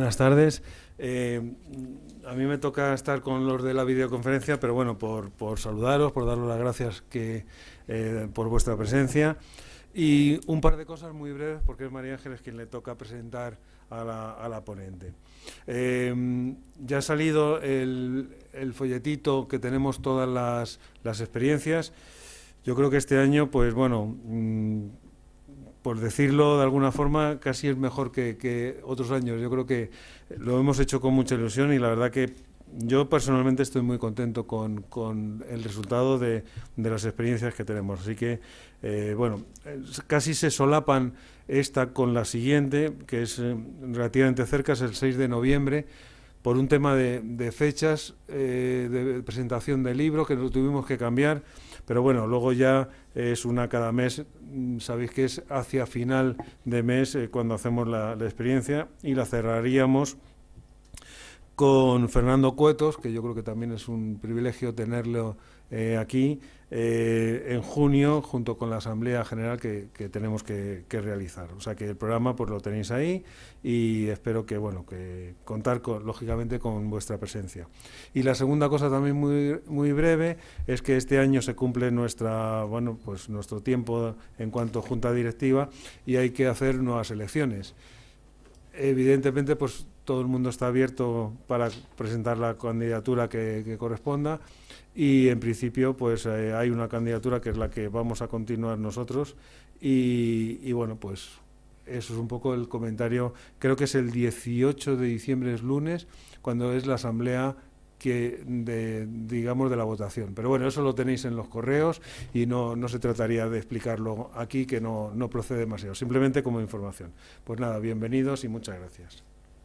Buenas tardes. A mí me toca estar con los de la videoconferencia, pero bueno, por saludaros, por daros las gracias por vuestra presencia. Y un par de cosas muy breves, porque es María Ángeles quien le toca presentar a la ponente. Ya ha salido el folletito que tenemos todas las experiencias. Yo creo que este año, pues bueno, por decirlo de alguna forma, casi es mejor que otros años. Yo creo que lo hemos hecho con mucha ilusión y la verdad que yo personalmente estoy muy contento con el resultado de las experiencias que tenemos. Así que, bueno, casi se solapan esta con la siguiente, que es relativamente cerca, es el 6 de noviembre, por un tema de fechas de presentación del libro que lo tuvimos que cambiar. Pero bueno, luego ya es una cada mes, sabéis que es hacia final de mes cuando hacemos la experiencia, y la cerraríamos con Fernando Cuetos, que yo creo que también es un privilegio tenerlo aquí, en junio, junto con la Asamblea General que tenemos que realizar. O sea que el programa pues lo tenéis ahí y espero que, bueno, que contar lógicamente con vuestra presencia. Y la segunda cosa también muy breve es que este año se cumple nuestro tiempo en cuanto a Junta Directiva y hay que hacer nuevas elecciones. Evidentemente, pues todo el mundo está abierto para presentar la candidatura que corresponda y en principio pues hay una candidatura que es la que vamos a continuar nosotros y bueno, pues eso es un poco el comentario. Creo que es el 18 de diciembre, es lunes, cuando es la asamblea digamos de la votación, pero bueno, eso lo tenéis en los correos y no se trataría de explicarlo aquí, que no procede demasiado, simplemente como información. Pues nada, bienvenidos y muchas gracias.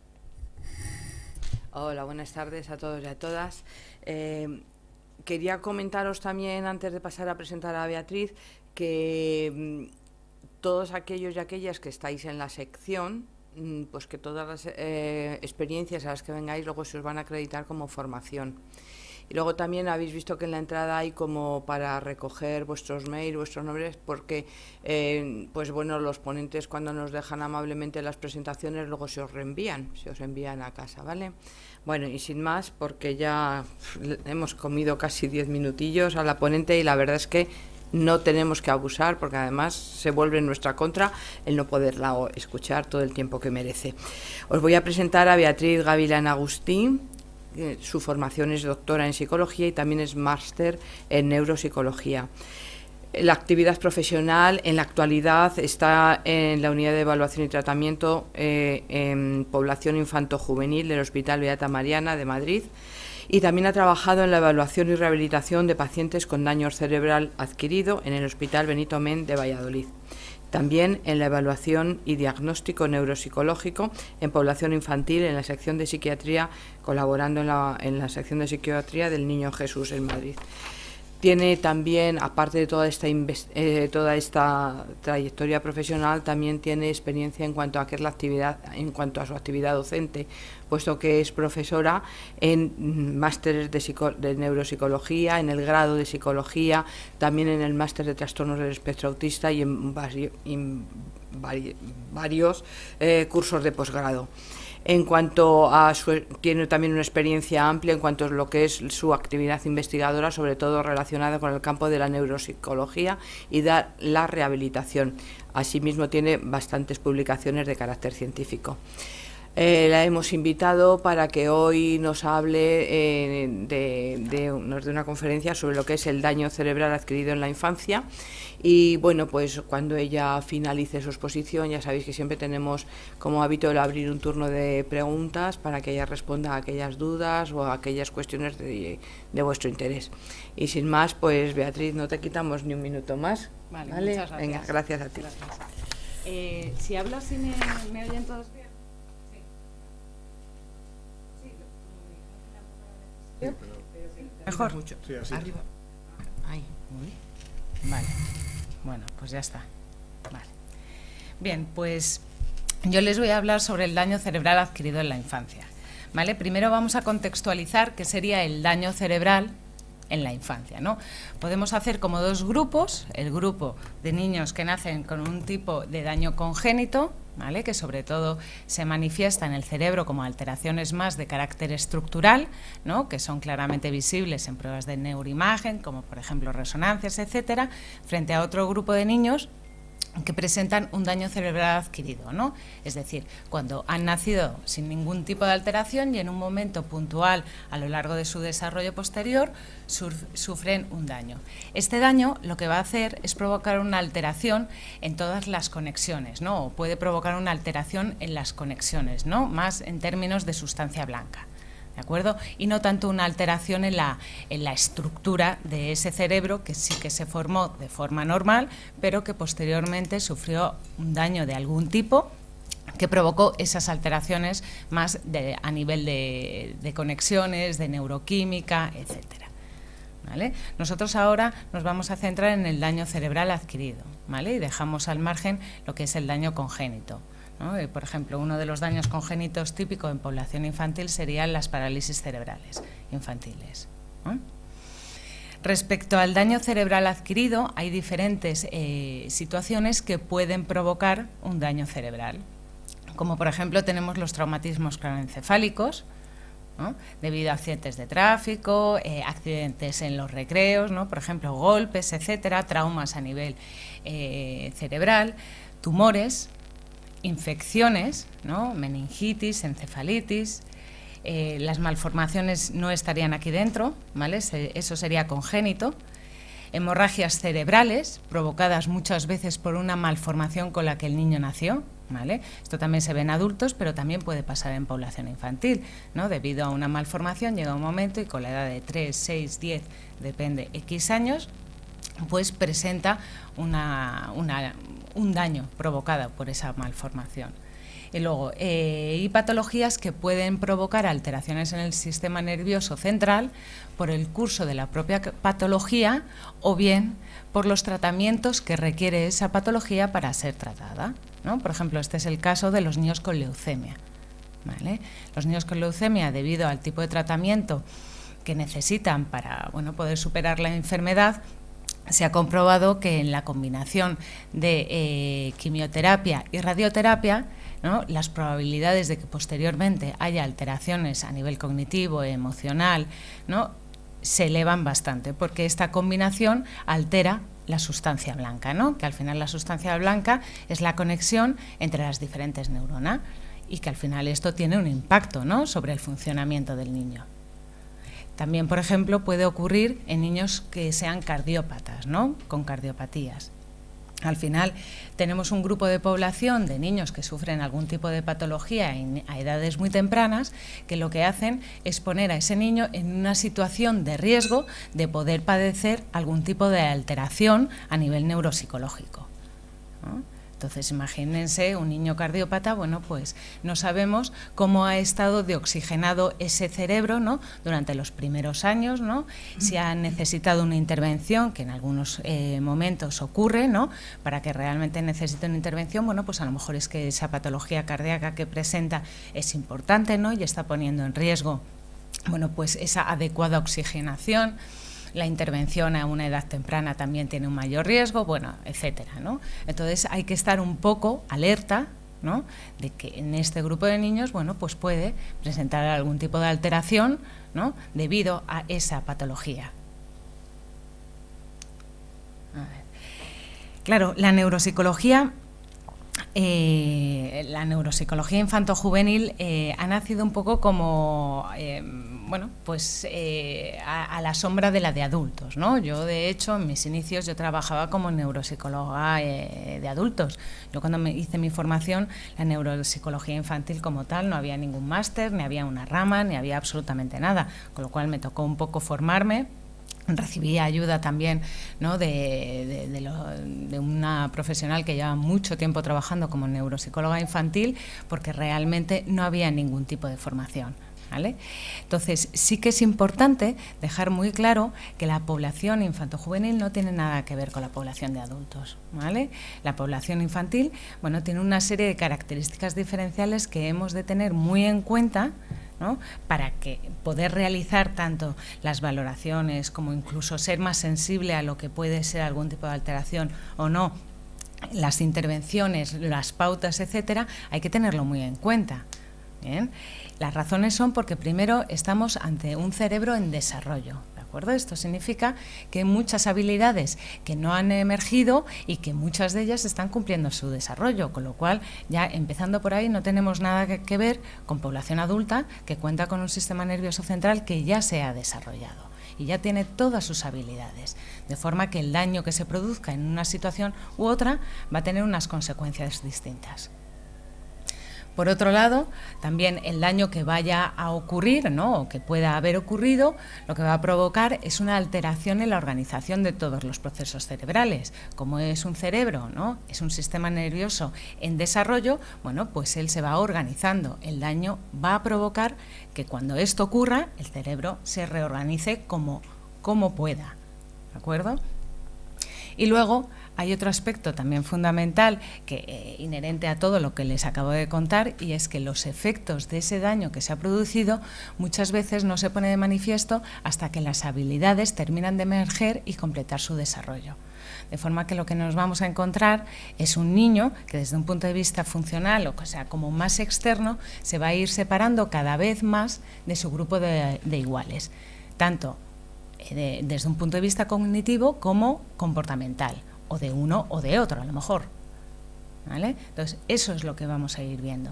Hola, buenas tardes a todos y a todas. Quería comentaros también, antes de pasar a presentar a Beatriz, que todos aquellos y aquellas que estáis en la sección, pues que todas las experiencias a las que vengáis luego se os van a acreditar como formación. Y luego también habéis visto que en la entrada hay como para recoger vuestros mails, vuestros nombres, porque pues bueno, los ponentes cuando nos dejan amablemente las presentaciones luego se os envían a casa, ¿vale? Bueno, y sin más, porque ya hemos comido casi 10 minutillos a la ponente y la verdad es que no tenemos que abusar, porque además se vuelve en nuestra contra el no poderla escuchar todo el tiempo que merece. Os voy a presentar a Beatriz Gavilán Agustín. Su formación es doctora en psicología y también es máster en neuropsicología. La actividad profesional en la actualidad está en la unidad de evaluación y tratamiento en población infanto-juvenil del Hospital Beata Mariana de Madrid, y también ha trabajado en la evaluación y rehabilitación de pacientes con daño cerebral adquirido en el Hospital Benito Men de Valladolid. También en la evaluación y diagnóstico neuropsicológico en población infantil en la sección de psiquiatría, colaborando en la sección de psiquiatría del Niño Jesús en Madrid. Tiene también, aparte de toda esta trayectoria profesional, también tiene experiencia en cuanto a qué es la actividad, en cuanto a su actividad docente, puesto que es profesora en másteres de neuropsicología, en el grado de psicología, también en el máster de trastornos del espectro autista y en varios cursos de posgrado. En cuanto a tiene también una experiencia amplia en cuanto a lo que es su actividad investigadora, sobre todo relacionada con el campo de la neuropsicología y de la rehabilitación. Asimismo, tiene bastantes publicaciones de carácter científico. La hemos invitado para que hoy nos hable, nos dé una conferencia sobre lo que es el daño cerebral adquirido en la infancia. Y bueno, pues cuando ella finalice su exposición, ya sabéis que siempre tenemos como hábito el abrir un turno de preguntas para que ella responda a aquellas dudas o a aquellas cuestiones de vuestro interés. Y sin más, pues Beatriz, no te quitamos ni un minuto más. Vale. Muchas gracias. Venga, gracias a ti. Gracias. Si hablas, ¿sí me oyen todos bien? Mejor. Sí, así. Arriba. Ahí. Vale. Bueno, pues ya está. Vale. Bien, pues yo les voy a hablar sobre el daño cerebral adquirido en la infancia. ¿Vale? Primero vamos a contextualizar qué sería el daño cerebral en la infancia, ¿no? Podemos hacer como dos grupos, el grupo de niños que nacen con un tipo de daño congénito, ¿vale?, que sobre todo se manifiesta en el cerebro como alteraciones más de carácter estructural, ¿no?, que son claramente visibles en pruebas de neuroimagen, como por ejemplo resonancias, etcétera, frente a otro grupo de niños que presentan un daño cerebral adquirido, ¿no? Es decir, cuando han nacido sin ningún tipo de alteración y en un momento puntual a lo largo de su desarrollo posterior sufren un daño. Este daño lo que va a hacer es provocar una alteración en todas las conexiones, ¿no? O puede provocar una alteración en las conexiones, ¿no?, más en términos de sustancia blanca. ¿De acuerdo? Y no tanto una alteración en la estructura de ese cerebro que sí que se formó de forma normal, pero que posteriormente sufrió un daño de algún tipo que provocó esas alteraciones más a nivel de conexiones, de neuroquímica, etcétera. ¿Vale? Nosotros ahora nos vamos a centrar en el daño cerebral adquirido, ¿vale? Y dejamos al margen lo que es el daño congénito, ¿no? Por ejemplo, uno de los daños congénitos típicos en población infantil serían las parálisis cerebrales infantiles, ¿no? Respecto al daño cerebral adquirido, hay diferentes situaciones que pueden provocar un daño cerebral, como por ejemplo tenemos los traumatismos craneoencefálicos, ¿no?, debido a accidentes de tráfico, accidentes en los recreos, ¿no?, por ejemplo golpes, etcétera, traumas a nivel cerebral, tumores, infecciones, ¿no?, meningitis, encefalitis. Las malformaciones no estarían aquí dentro, ¿vale? Eso sería congénito. Hemorragias cerebrales provocadas muchas veces por una malformación con la que el niño nació, ¿vale? Esto también se ve en adultos, pero también puede pasar en población infantil, ¿no? Debido a una malformación llega un momento y con la edad de 3, 6, 10, depende, X años, pues presenta un daño provocado por esa malformación. Y luego, hay patologías que pueden provocar alteraciones en el sistema nervioso central por el curso de la propia patología o bien por los tratamientos que requiere esa patología para ser tratada, ¿no? Por ejemplo, este es el caso de los niños con leucemia, ¿vale? Los niños con leucemia, debido al tipo de tratamiento que necesitan para, bueno, poder superar la enfermedad, se ha comprobado que en la combinación de quimioterapia y radioterapia, ¿no?, las probabilidades de que posteriormente haya alteraciones a nivel cognitivo, emocional, ¿no?, se elevan bastante, porque esta combinación altera la sustancia blanca, ¿no?, que al final la sustancia blanca es la conexión entre las diferentes neuronas y que al final esto tiene un impacto, ¿no?, sobre el funcionamiento del niño. También, por ejemplo, puede ocurrir en niños que sean cardiópatas, ¿no?, con cardiopatías. Al final tenemos un grupo de población de niños que sufren algún tipo de patología a edades muy tempranas, que lo que hacen es poner a ese niño en una situación de riesgo de poder padecer algún tipo de alteración a nivel neuropsicológico, ¿no? Entonces, imagínense un niño cardiópata, bueno, pues no sabemos cómo ha estado de oxigenado ese cerebro, ¿no?, durante los primeros años, ¿no?, si ha necesitado una intervención, que en algunos momentos ocurre, ¿no?, para que realmente necesite una intervención, bueno, pues a lo mejor es que esa patología cardíaca que presenta es importante, ¿no?, y está poniendo en riesgo, bueno, pues esa adecuada oxigenación. La intervención a una edad temprana también tiene un mayor riesgo, bueno, etcétera, ¿no? Entonces hay que estar un poco alerta, ¿no?, de que en este grupo de niños, bueno, pues puede presentar algún tipo de alteración, ¿no?, debido a esa patología. A ver. Claro, la neuropsicología infantojuvenil ha nacido un poco como bueno, pues a la sombra de la de adultos, ¿no? Yo, de hecho, en mis inicios yo trabajaba como neuropsicóloga de adultos. Yo cuando me hice mi formación, la neuropsicología infantil como tal, no había ningún máster, ni había una rama, ni había absolutamente nada, con lo cual me tocó un poco formarme. Recibí ayuda también, ¿no?, de una profesional que lleva mucho tiempo trabajando como neuropsicóloga infantil, porque realmente no había ningún tipo de formación, ¿vale? Entonces, sí que es importante dejar muy claro que la población infantojuvenil no tiene nada que ver con la población de adultos, ¿vale? La población infantil, bueno, tiene una serie de características diferenciales que hemos de tener muy en cuenta, ¿no? Para que poder realizar tanto las valoraciones como incluso ser más sensible a lo que puede ser algún tipo de alteración o no, las intervenciones, las pautas, etcétera, hay que tenerlo muy en cuenta. Bien. Las razones son porque primero estamos ante un cerebro en desarrollo. ¿De acuerdo? Esto significa que hay muchas habilidades que no han emergido y que muchas de ellas están cumpliendo su desarrollo, con lo cual ya empezando por ahí no tenemos nada que ver con población adulta que cuenta con un sistema nervioso central que ya se ha desarrollado y ya tiene todas sus habilidades, de forma que el daño que se produzca en una situación u otra va a tener unas consecuencias distintas. Por otro lado, también el daño que vaya a ocurrir, ¿no?, o que pueda haber ocurrido, lo que va a provocar es una alteración en la organización de todos los procesos cerebrales. Como es un cerebro, ¿no?, es un sistema nervioso en desarrollo, bueno, pues él se va organizando. El daño va a provocar que cuando esto ocurra, el cerebro se reorganice como pueda, ¿de acuerdo? Y luego hay otro aspecto también fundamental que inherente a todo lo que les acabo de contar, y es que los efectos de ese daño que se ha producido muchas veces no se pone de manifiesto hasta que las habilidades terminan de emerger y completar su desarrollo. De forma que lo que nos vamos a encontrar es un niño que desde un punto de vista funcional, o sea, como más externo, se va a ir separando cada vez más de su grupo de iguales, tanto desde un punto de vista cognitivo como comportamental, o de uno o de otro a lo mejor, ¿vale? Entonces, eso es lo que vamos a ir viendo.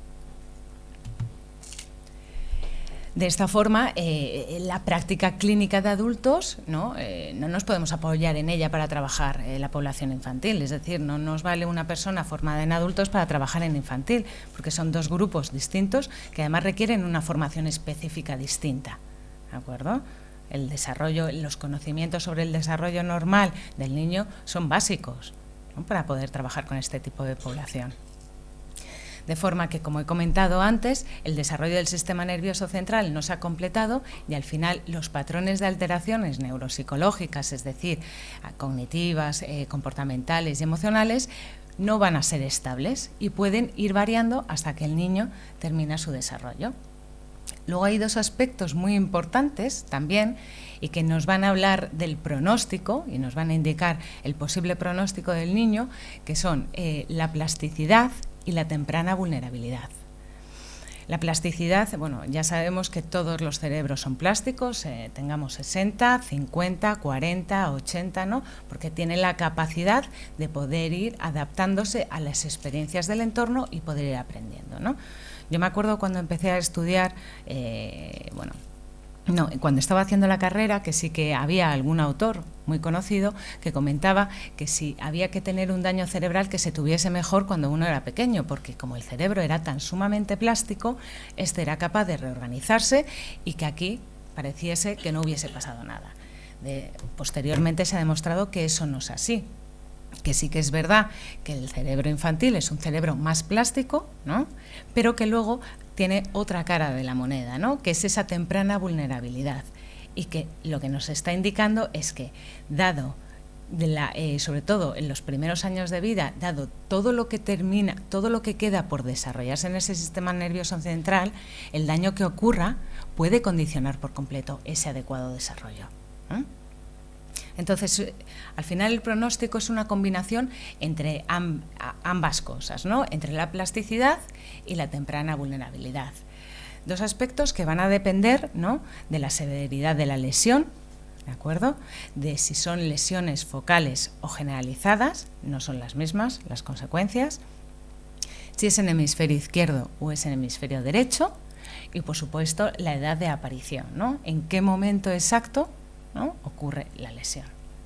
De esta forma, la práctica clínica de adultos, no nos podemos apoyar en ella para trabajar la población infantil, es decir, no nos vale una persona formada en adultos para trabajar en infantil, porque son dos grupos distintos que además requieren una formación específica distinta, ¿de acuerdo? El desarrollo, los conocimientos sobre el desarrollo normal del niño son básicos, ¿no?, para poder trabajar con este tipo de población. De forma que, como he comentado antes, el desarrollo del sistema nervioso central no se ha completado y al final los patrones de alteraciones neuropsicológicas, es decir, cognitivas, comportamentales y emocionales, no van a ser estables y pueden ir variando hasta que el niño termina su desarrollo. Luego hay dos aspectos muy importantes también y que nos van a hablar del pronóstico y nos van a indicar el posible pronóstico del niño, que son la plasticidad y la temprana vulnerabilidad. La plasticidad, bueno, ya sabemos que todos los cerebros son plásticos, tengamos 60, 50, 40, 80, ¿no?, porque tiene la capacidad de poder ir adaptándose a las experiencias del entorno y poder ir aprendiendo, ¿no? Yo me acuerdo cuando empecé a estudiar, cuando estaba haciendo la carrera, que sí que había algún autor muy conocido que comentaba que si había que tener un daño cerebral que se tuviese mejor cuando uno era pequeño, porque como el cerebro era tan sumamente plástico, este era capaz de reorganizarse y que aquí pareciese que no hubiese pasado nada. Posteriormente se ha demostrado que eso no es así, que sí que es verdad que el cerebro infantil es un cerebro más plástico, ¿no?, pero que luego tiene otra cara de la moneda, ¿no?, que es esa temprana vulnerabilidad, y que lo que nos está indicando es que, dado sobre todo en los primeros años de vida, dado todo lo que termina, todo lo que queda por desarrollarse en ese sistema nervioso central, el daño que ocurra puede condicionar por completo ese adecuado desarrollo, ¿eh? Entonces, al final el pronóstico es una combinación entre ambas cosas, ¿no?, entre la plasticidad y la temprana vulnerabilidad. Dos aspectos que van a depender, ¿no?, de la severidad de la lesión, ¿de acuerdo?, de si son lesiones focales o generalizadas, no son las mismas las consecuencias, si es en hemisferio izquierdo o es en hemisferio derecho, y por supuesto la edad de aparición, ¿no?, en qué momento exacto, ¿no?, ocurre la lesión.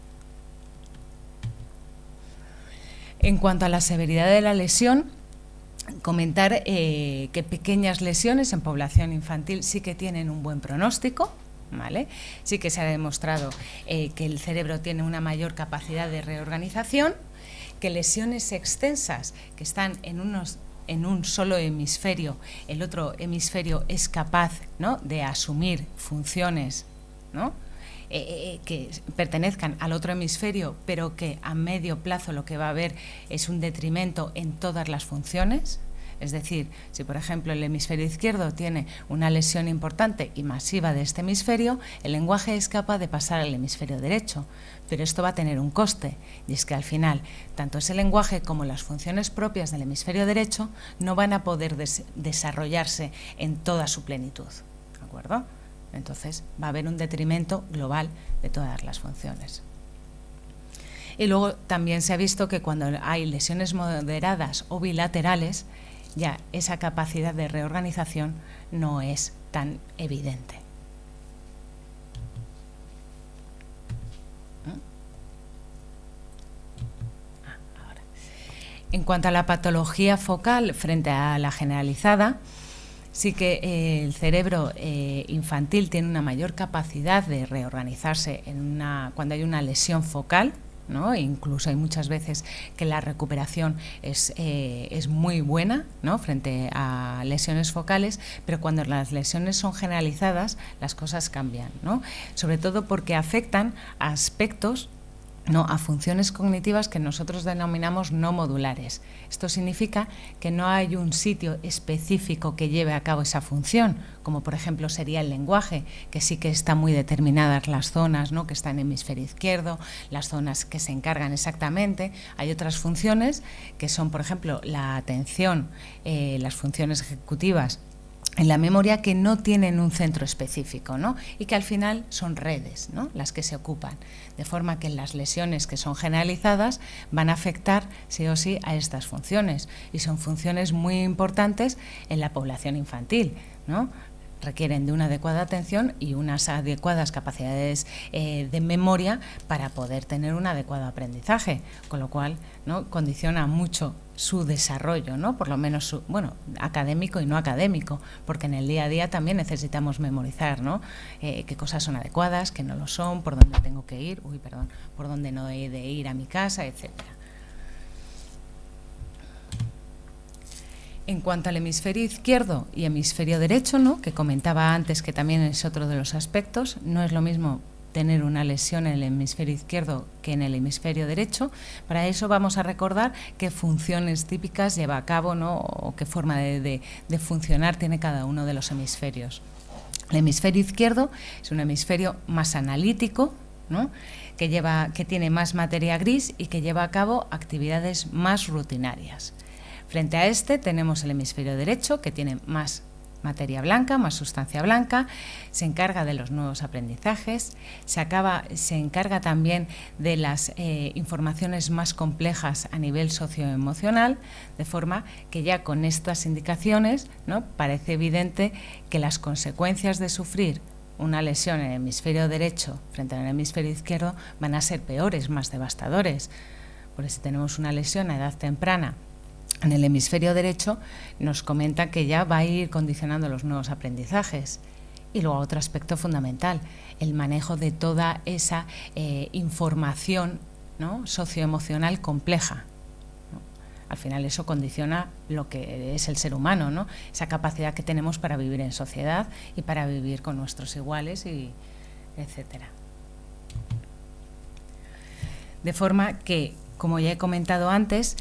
En cuanto a la severidad de la lesión, comentar que pequeñas lesiones en población infantil sí que tienen un buen pronóstico, ¿vale? Sí que se ha demostrado que el cerebro tiene una mayor capacidad de reorganización, que lesiones extensas que están en un solo hemisferio, el otro hemisferio es capaz, ¿no?, de asumir funciones, ¿no?, que pertenezcan al otro hemisferio, pero que a medio plazo lo que va a haber es un detrimento en todas las funciones. Es decir, si por ejemplo el hemisferio izquierdo tiene una lesión importante y masiva de este hemisferio, el lenguaje es capaz de pasar al hemisferio derecho, pero esto va a tener un coste, y es que al final tanto ese lenguaje como las funciones propias del hemisferio derecho no van a poder desarrollarse en toda su plenitud, ¿de acuerdo? Entonces va a haber un detrimento global de todas las funciones. Y luego también se ha visto que cuando hay lesiones moderadas o bilaterales, ya esa capacidad de reorganización no es tan evidente. Ahora. En cuanto a la patología focal frente a la generalizada, sí que el cerebro infantil tiene una mayor capacidad de reorganizarse cuando hay una lesión focal, ¿no? Incluso hay muchas veces que la recuperación es muy buena, ¿no? Frente a lesiones focales, pero cuando las lesiones son generalizadas las cosas cambian, ¿no? Sobre todo porque afectan a aspectos, no, a funciones cognitivas que nosotros denominamos no modulares. Esto significa que no hay un sitio específico que lleve a cabo esa función, como por ejemplo sería el lenguaje, que sí que está muy determinadas las zonas, ¿no? Que está en el hemisferio izquierdo, las zonas que se encargan exactamente. Hay otras funciones que son, por ejemplo, la atención, las funciones ejecutivas, en la memoria, que no tienen un centro específico, ¿no? Y que al final son redes, ¿no? Las que se ocupan, de forma que las lesiones que son generalizadas van a afectar sí o sí a estas funciones, y son funciones muy importantes en la población infantil, ¿no? Requieren de una adecuada atención y unas adecuadas capacidades de memoria para poder tener un adecuado aprendizaje, con lo cual, ¿no? Condiciona mucho su desarrollo, ¿no? Por lo menos académico y no académico, porque en el día a día también necesitamos memorizar, ¿no? Qué cosas son adecuadas, qué no lo son, por dónde tengo que ir, por dónde no he de ir a mi casa, etcétera. En cuanto al hemisferio izquierdo y hemisferio derecho, ¿no? Que comentaba antes, que también es otro de los aspectos, no es lo mismo tener una lesión en el hemisferio izquierdo que en el hemisferio derecho. Para eso vamos a recordar qué funciones típicas lleva a cabo, ¿no? O qué forma de funcionar tiene cada uno de los hemisferios. El hemisferio izquierdo es un hemisferio más analítico, ¿no? que tiene más materia gris y que lleva a cabo actividades más rutinarias. Frente a este tenemos el hemisferio derecho, que tiene más materia blanca, más sustancia blanca, se encarga de los nuevos aprendizajes, se encarga también de las informaciones más complejas a nivel socioemocional, de forma que ya con estas indicaciones, ¿no? Parece evidente que las consecuencias de sufrir una lesión en el hemisferio derecho frente al hemisferio izquierdo van a ser peores, más devastadores. Por eso, si tenemos una lesión a edad temprana en el hemisferio derecho, nos comenta que ya va a ir condicionando los nuevos aprendizajes. Y luego otro aspecto fundamental, el manejo de toda esa información, ¿no? Socioemocional compleja, ¿no? Al final eso condiciona lo que es el ser humano, ¿no? Esa capacidad que tenemos para vivir en sociedad y para vivir con nuestros iguales, etcétera. De forma que, como ya he comentado antes,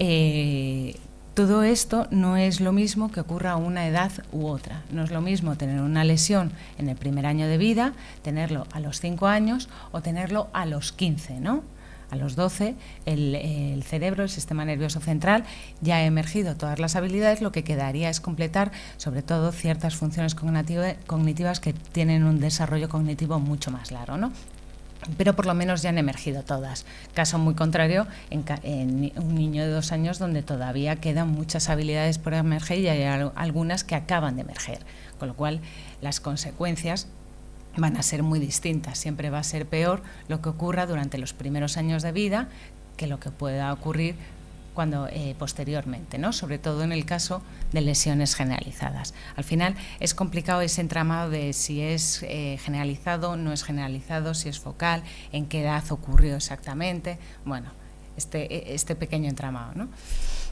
todo esto no es lo mismo que ocurra a una edad u otra. No es lo mismo tener una lesión en el primer año de vida, tenerlo a los 5 años o tenerlo a los 15, ¿no? A los 12 el cerebro, el sistema nervioso central, ya ha emergido todas las habilidades, lo que quedaría es completar sobre todo ciertas funciones cognitivas que tienen un desarrollo cognitivo mucho más largo, ¿no? Pero por lo menos ya han emergido todas. Caso muy contrario en un niño de 2 años, donde todavía quedan muchas habilidades por emerger y hay algunas que acaban de emerger, con lo cual las consecuencias van a ser muy distintas. Siempre va a ser peor lo que ocurra durante los primeros años de vida que lo que pueda ocurrir posteriormente, ¿no? Sobre todo en el caso de lesiones generalizadas. Al final es complicado ese entramado de si es generalizado, no es generalizado, si es focal, en qué edad ocurrió exactamente. Bueno, este pequeño entramado, ¿no?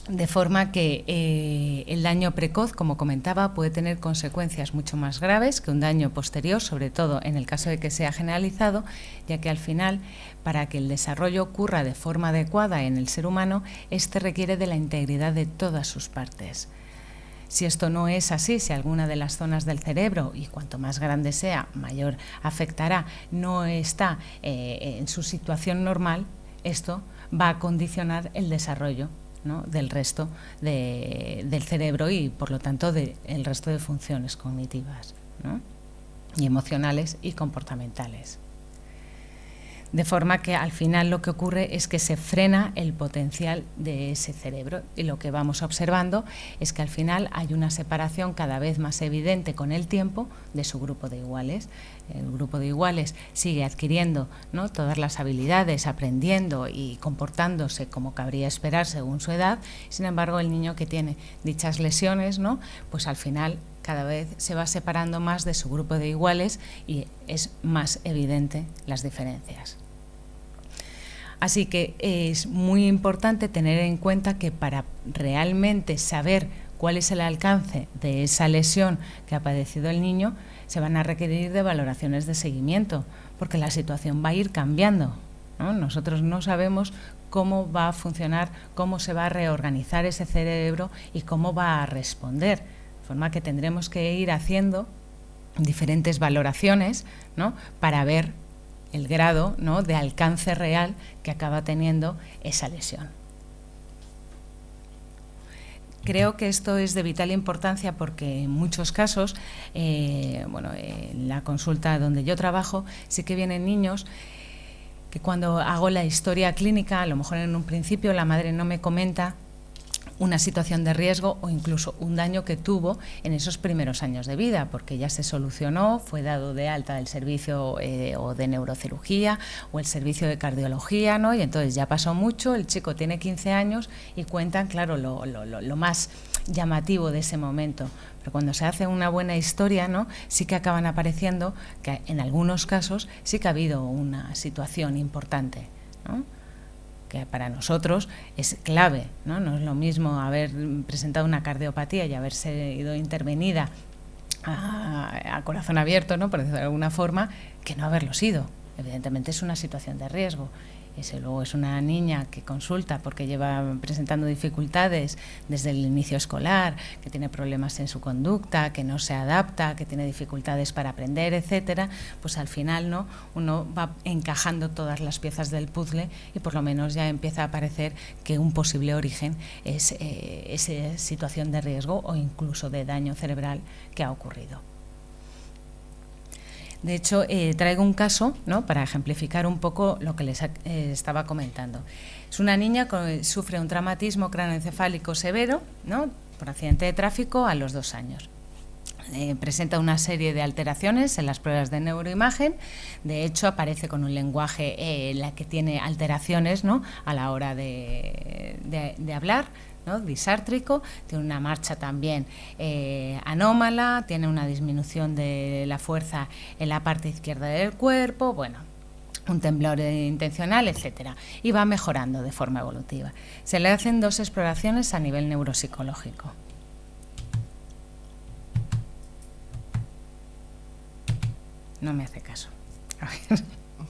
De forma que el daño precoz, como comentaba, puede tener consecuencias mucho más graves que un daño posterior, sobre todo en el caso de que sea generalizado, ya que al final, para que el desarrollo ocurra de forma adecuada en el ser humano, este requiere de la integridad de todas sus partes. Si esto no es así, si alguna de las zonas del cerebro, y cuanto más grande sea, mayor afectará, no está en su situación normal, esto va a condicionar el desarrollo, ¿no?, del resto del cerebro y, por lo tanto, del resto de funciones cognitivas, ¿no?, y emocionales y comportamentales. De forma que al final lo que ocurre es que se frena el potencial de ese cerebro, y lo que vamos observando es que al final hay una separación cada vez más evidente con el tiempo de su grupo de iguales. El grupo de iguales sigue adquiriendo, ¿no?, todas las habilidades, aprendiendo y comportándose como cabría esperar según su edad. Sin embargo, el niño que tiene dichas lesiones, ¿no?, pues al final cada vez se va separando más de su grupo de iguales y es más evidente las diferencias. Así que es muy importante tener en cuenta que para realmente saber cuál es el alcance de esa lesión que ha padecido el niño, se van a requerir de valoraciones de seguimiento, porque la situación va a ir cambiando, ¿no? Nosotros no sabemos cómo va a funcionar, cómo se va a reorganizar ese cerebro y cómo va a responder, de forma que tendremos que ir haciendo diferentes valoraciones, ¿no?, para ver el grado, ¿no?, de alcance real que acaba teniendo esa lesión. Creo que esto es de vital importancia porque en muchos casos, en la consulta donde yo trabajo, sí que vienen niños que cuando hago la historia clínica, a lo mejor en un principio la madre no me comenta una situación de riesgo o incluso un daño que tuvo en esos primeros años de vida, porque ya se solucionó, fue dado de alta del servicio o de neurocirugía o el servicio de cardiología, ¿no?, y entonces ya pasó mucho, el chico tiene 15 años y cuentan, claro, lo más llamativo de ese momento. Pero cuando se hace una buena historia, ¿no?, sí que acaban apareciendo que en algunos casos sí que ha habido una situación importante, ¿no?, que para nosotros es clave, ¿no? No es lo mismo haber presentado una cardiopatía y haber sido intervenida a corazón abierto, ¿no?, por decirlo de alguna forma, que no haberlo sido. Evidentemente es una situación de riesgo. Luego es una niña que consulta porque lleva presentando dificultades desde el inicio escolar, que tiene problemas en su conducta, que no se adapta, que tiene dificultades para aprender, etcétera. Pues al final, ¿no?, uno va encajando todas las piezas del puzzle y por lo menos ya empieza a aparecer que un posible origen es esa situación de riesgo o incluso de daño cerebral que ha ocurrido. De hecho, traigo un caso, ¿no?, para ejemplificar un poco lo que les estaba comentando. Es una niña que sufre un traumatismo cráneoencefálico severo, ¿no?, por accidente de tráfico a los 2 años. Presenta una serie de alteraciones en las pruebas de neuroimagen. De hecho, aparece con un lenguaje la que tiene alteraciones, ¿no?, a la hora de hablar, ¿no?, disártrico, tiene una marcha también anómala, tiene una disminución de la fuerza en la parte izquierda del cuerpo, bueno, un temblor intencional, etcétera, y va mejorando de forma evolutiva. Se le hacen 2 exploraciones a nivel neuropsicológico. No me hace caso. A ver.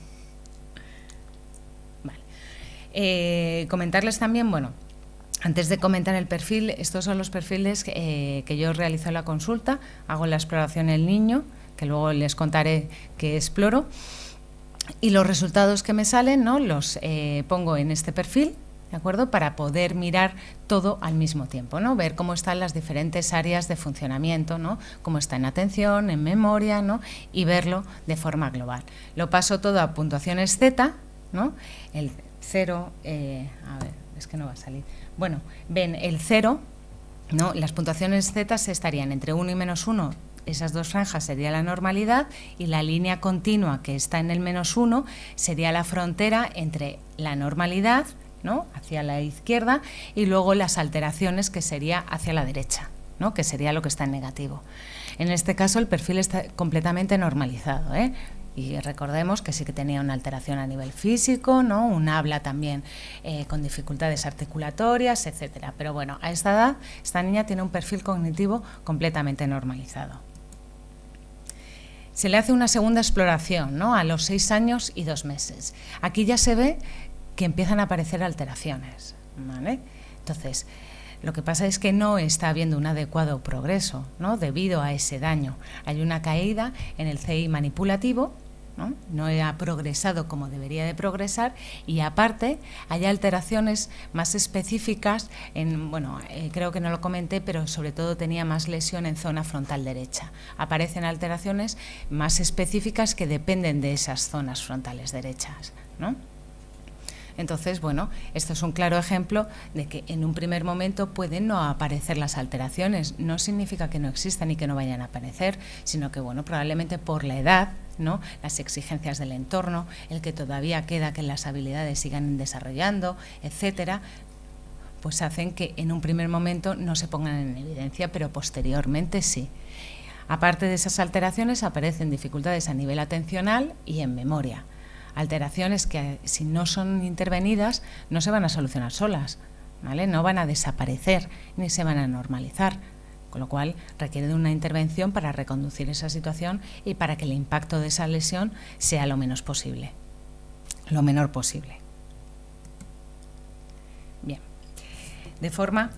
Vale. Comentarles también, bueno, antes de comentar el perfil, estos son los perfiles que yo realizo en la consulta, hago la exploración en el niño, que luego les contaré que exploro, y los resultados que me salen, ¿no?, los pongo en este perfil, ¿de acuerdo?, para poder mirar todo al mismo tiempo, ¿no?, ver cómo están las diferentes áreas de funcionamiento, ¿no?, cómo está en atención, en memoria, ¿no?, y verlo de forma global. Lo paso todo a puntuaciones Z, ¿no?, el 0, a ver, es que no va a salir. Bueno, ven el 0, ¿no?, las puntuaciones Z estarían entre 1 y -1, esas 2 franjas sería la normalidad, y la línea continua que está en el -1 sería la frontera entre la normalidad, ¿no?, hacia la izquierda, y luego las alteraciones, que sería hacia la derecha, ¿no?, que sería lo que está en negativo. En este caso el perfil está completamente normalizado, Y recordemos que sí que tenía una alteración a nivel físico, ¿no? Un habla también con dificultades articulatorias, etcétera. Pero bueno, a esta edad, esta niña tiene un perfil cognitivo completamente normalizado. Se le hace una segunda exploración, ¿no? A los 6 años y 2 meses. Aquí ya se ve que empiezan a aparecer alteraciones, ¿vale? Entonces, lo que pasa es que no está habiendo un adecuado progreso, ¿no? Debido a ese daño. Hay una caída en el CI manipulativo, no ha progresado como debería de progresar, y aparte hay alteraciones más específicas creo que no lo comenté, pero sobre todo tenía más lesión en zona frontal derecha. Aparecen alteraciones más específicas que dependen de esas zonas frontales derechas, ¿no? Entonces, bueno, esto es un claro ejemplo de que en un primer momento pueden no aparecer las alteraciones. No significa que no existan y que no vayan a aparecer, sino que, bueno, probablemente por la edad, ¿no? Las exigencias del entorno, el que todavía queda que las habilidades sigan desarrollando, etcétera, pues hacen que en un primer momento no se pongan en evidencia, pero posteriormente sí. Aparte de esas alteraciones, aparecen dificultades a nivel atencional y en memoria. Alteraciones que, si no son intervenidas, no se van a solucionar solas, ¿vale? No van a desaparecer ni se van a normalizar, con lo cual requiere de una intervención para reconducir esa situación y para que el impacto de esa lesión sea lo menos posible, lo menor posible. Bien, de forma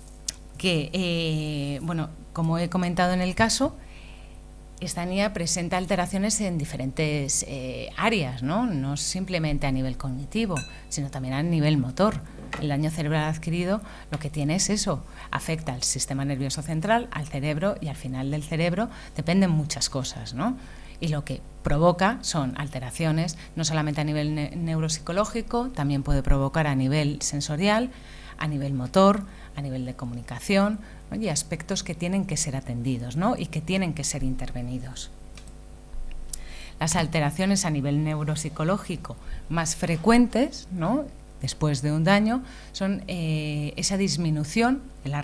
que, como he comentado en el caso, esta niña presenta alteraciones en diferentes áreas, ¿no? No simplemente a nivel cognitivo, sino también a nivel motor. El daño cerebral adquirido lo que tiene es eso, afecta al sistema nervioso central, al cerebro, y al final del cerebro dependen muchas cosas, ¿no? Y lo que provoca son alteraciones no solamente a nivel neuropsicológico, también puede provocar a nivel sensorial, a nivel motor, a nivel de comunicación, ¿no? Y aspectos que tienen que ser atendidos, ¿no? Y que tienen que ser intervenidos. Las alteraciones a nivel neuropsicológico más frecuentes, ¿no? Después de un daño, son esa disminución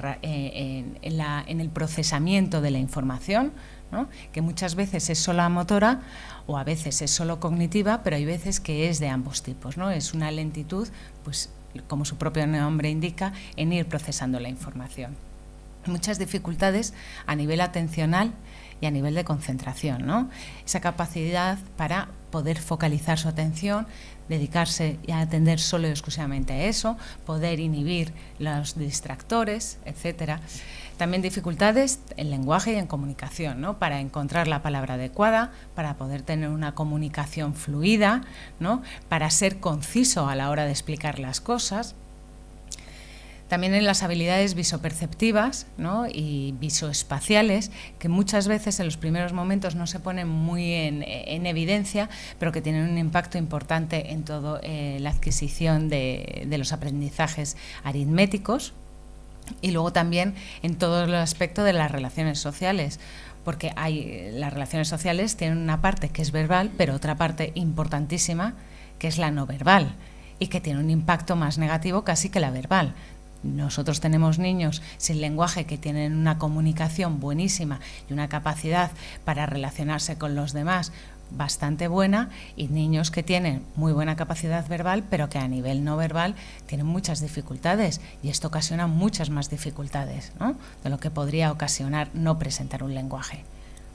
en el procesamiento de la información, ¿no? Que muchas veces es solo motora o a veces es solo cognitiva, pero hay veces que es de ambos tipos, ¿no? Es una lentitud, pues como su propio nombre indica, en ir procesando la información. Muchas dificultades a nivel atencional y a nivel de concentración, ¿no? Esa capacidad para poder focalizar su atención, dedicarse y atender solo y exclusivamente a eso, poder inhibir los distractores, etcétera. También dificultades en lenguaje y en comunicación, ¿no? Para encontrar la palabra adecuada, para poder tener una comunicación fluida, ¿no? Para ser conciso a la hora de explicar las cosas. También en las habilidades visoperceptivas, ¿no? Y visoespaciales, que muchas veces en los primeros momentos no se ponen muy en evidencia, pero que tienen un impacto importante en toda la adquisición de los aprendizajes aritméticos, y luego también en todo el aspecto de las relaciones sociales, porque las relaciones sociales tienen una parte que es verbal, pero otra parte importantísima que es la no verbal, y que tiene un impacto más negativo casi que la verbal. Nosotros tenemos niños sin lenguaje que tienen una comunicación buenísima y una capacidad para relacionarse con los demás bastante buena, y niños que tienen muy buena capacidad verbal, pero que a nivel no verbal tienen muchas dificultades, y esto ocasiona muchas más dificultades, ¿no? De lo que podría ocasionar no presentar un lenguaje.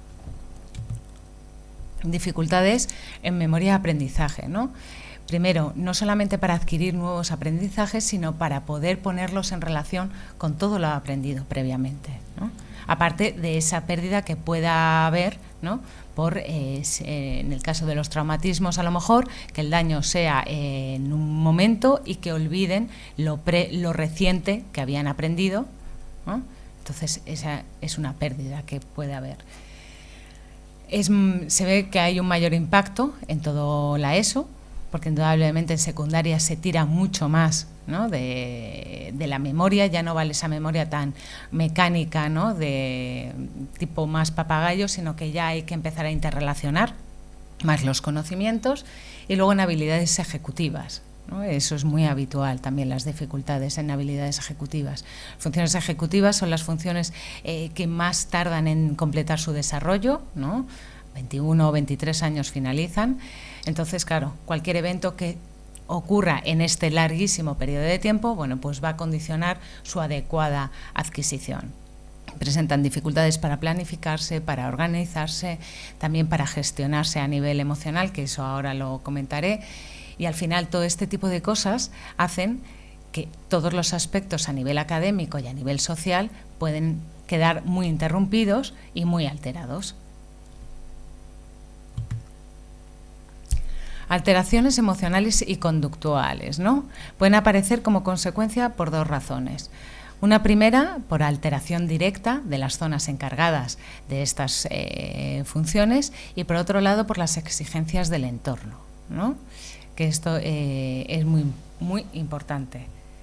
Dificultades en memoria y aprendizaje, ¿no? Primero, no solamente para adquirir nuevos aprendizajes, sino para poder ponerlos en relación con todo lo aprendido previamente, ¿no? Aparte de esa pérdida que pueda haber, ¿no? En el caso de los traumatismos, a lo mejor, que el daño sea en un momento y que olviden lo reciente que habían aprendido, ¿no? Entonces, esa es una pérdida que puede haber. Se ve que hay un mayor impacto en todo la ESO, porque indudablemente en secundaria se tira mucho más, ¿no? de la memoria, ya no vale esa memoria tan mecánica, ¿no? De tipo más papagayo, sino que ya hay que empezar a interrelacionar más los conocimientos, y luego en habilidades ejecutivas, ¿no? Eso es muy habitual también, las dificultades en habilidades ejecutivas. Funciones ejecutivas son las funciones que más tardan en completar su desarrollo, ¿no? 21 o 23 años finalizan. Entonces, claro, cualquier evento que ocurra en este larguísimo periodo de tiempo, bueno, pues va a condicionar su adecuada adquisición. Presentan dificultades para planificarse, para organizarse, también para gestionarse a nivel emocional, que eso ahora lo comentaré, y al final todo este tipo de cosas hacen que todos los aspectos a nivel académico y a nivel social pueden quedar muy interrumpidos y muy alterados. Alteraciones emocionales y conductuales, ¿no? Pueden aparecer como consecuencia por dos razones. Una primera, por alteración directa de las zonas encargadas de estas funciones, y por otro lado, por las exigencias del entorno, ¿no? Que esto es muy importante.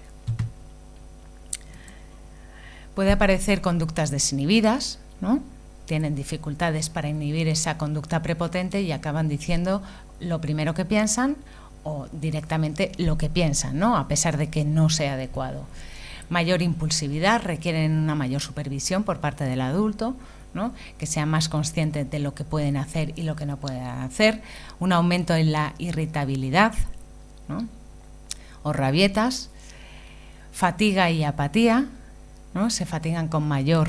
Puede aparecer conductas desinhibidas, ¿no? Tienen dificultades para inhibir esa conducta prepotente y acaban diciendo lo primero que piensan o directamente lo que piensan, ¿no? A pesar de que no sea adecuado. Mayor impulsividad, requieren una mayor supervisión por parte del adulto, ¿no? Que sea más consciente de lo que pueden hacer y lo que no pueden hacer. Un aumento en la irritabilidad, ¿no? O rabietas, fatiga y apatía, ¿no? Se fatigan con mayor,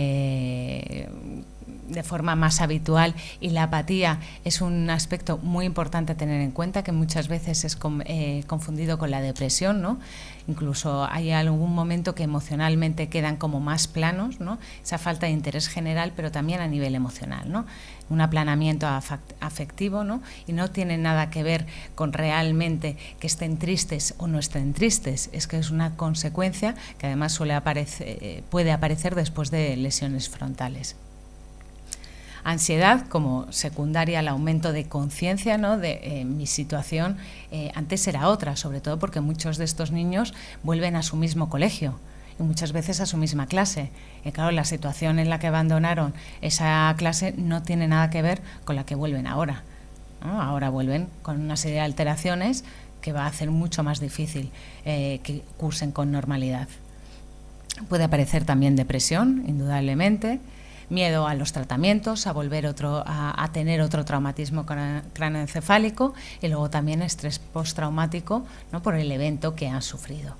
de forma más habitual, y la apatía es un aspecto muy importante a tener en cuenta, que muchas veces es confundido con la depresión, ¿no? Incluso hay algún momento que emocionalmente quedan como más planos, ¿no? Esa falta de interés general, pero también a nivel emocional, ¿no? Un aplanamiento afectivo, ¿no? Y no tiene nada que ver con realmente que estén tristes o no estén tristes, es que es una consecuencia que además puede aparecer después de lesiones frontales. Ansiedad como secundaria al aumento de conciencia, ¿no? De mi situación antes era otra, sobre todo porque muchos de estos niños vuelven a su mismo colegio y muchas veces a su misma clase. Y claro, la situación en la que abandonaron esa clase no tiene nada que ver con la que vuelven ahora, ¿no? Ahora vuelven con una serie de alteraciones que va a hacer mucho más difícil que cursen con normalidad. Puede aparecer también depresión, indudablemente, miedo a los tratamientos, a volver a tener otro traumatismo cráneoencefálico, y luego también estrés postraumático, ¿no? Por el evento que han sufrido.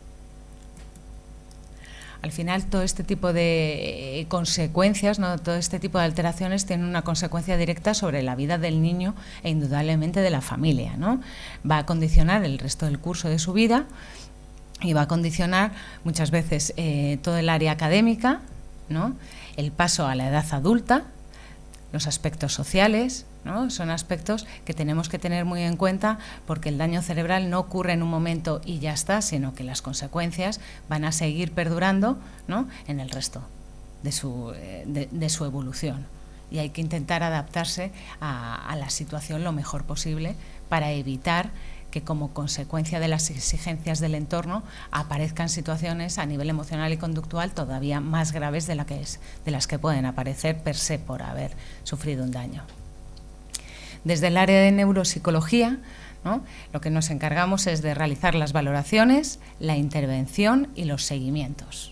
Al final, todo este tipo de consecuencias, ¿no? Todo este tipo de alteraciones tienen una consecuencia directa sobre la vida del niño e indudablemente de la familia, ¿no? Va a condicionar el resto del curso de su vida y va a condicionar muchas veces todo el área académica, ¿no? El paso a la edad adulta, los aspectos sociales, ¿no? Son aspectos que tenemos que tener muy en cuenta, porque el daño cerebral no ocurre en un momento y ya está, sino que las consecuencias van a seguir perdurando, ¿no? En el resto de su evolución. Y hay que intentar adaptarse a la situación lo mejor posible para evitar que como consecuencia de las exigencias del entorno aparezcan situaciones a nivel emocional y conductual todavía más graves de las que pueden aparecer per se por haber sufrido un daño. Desde el área de neuropsicología, ¿no? Lo que nos encargamos es de realizar las valoraciones, la intervención y los seguimientos.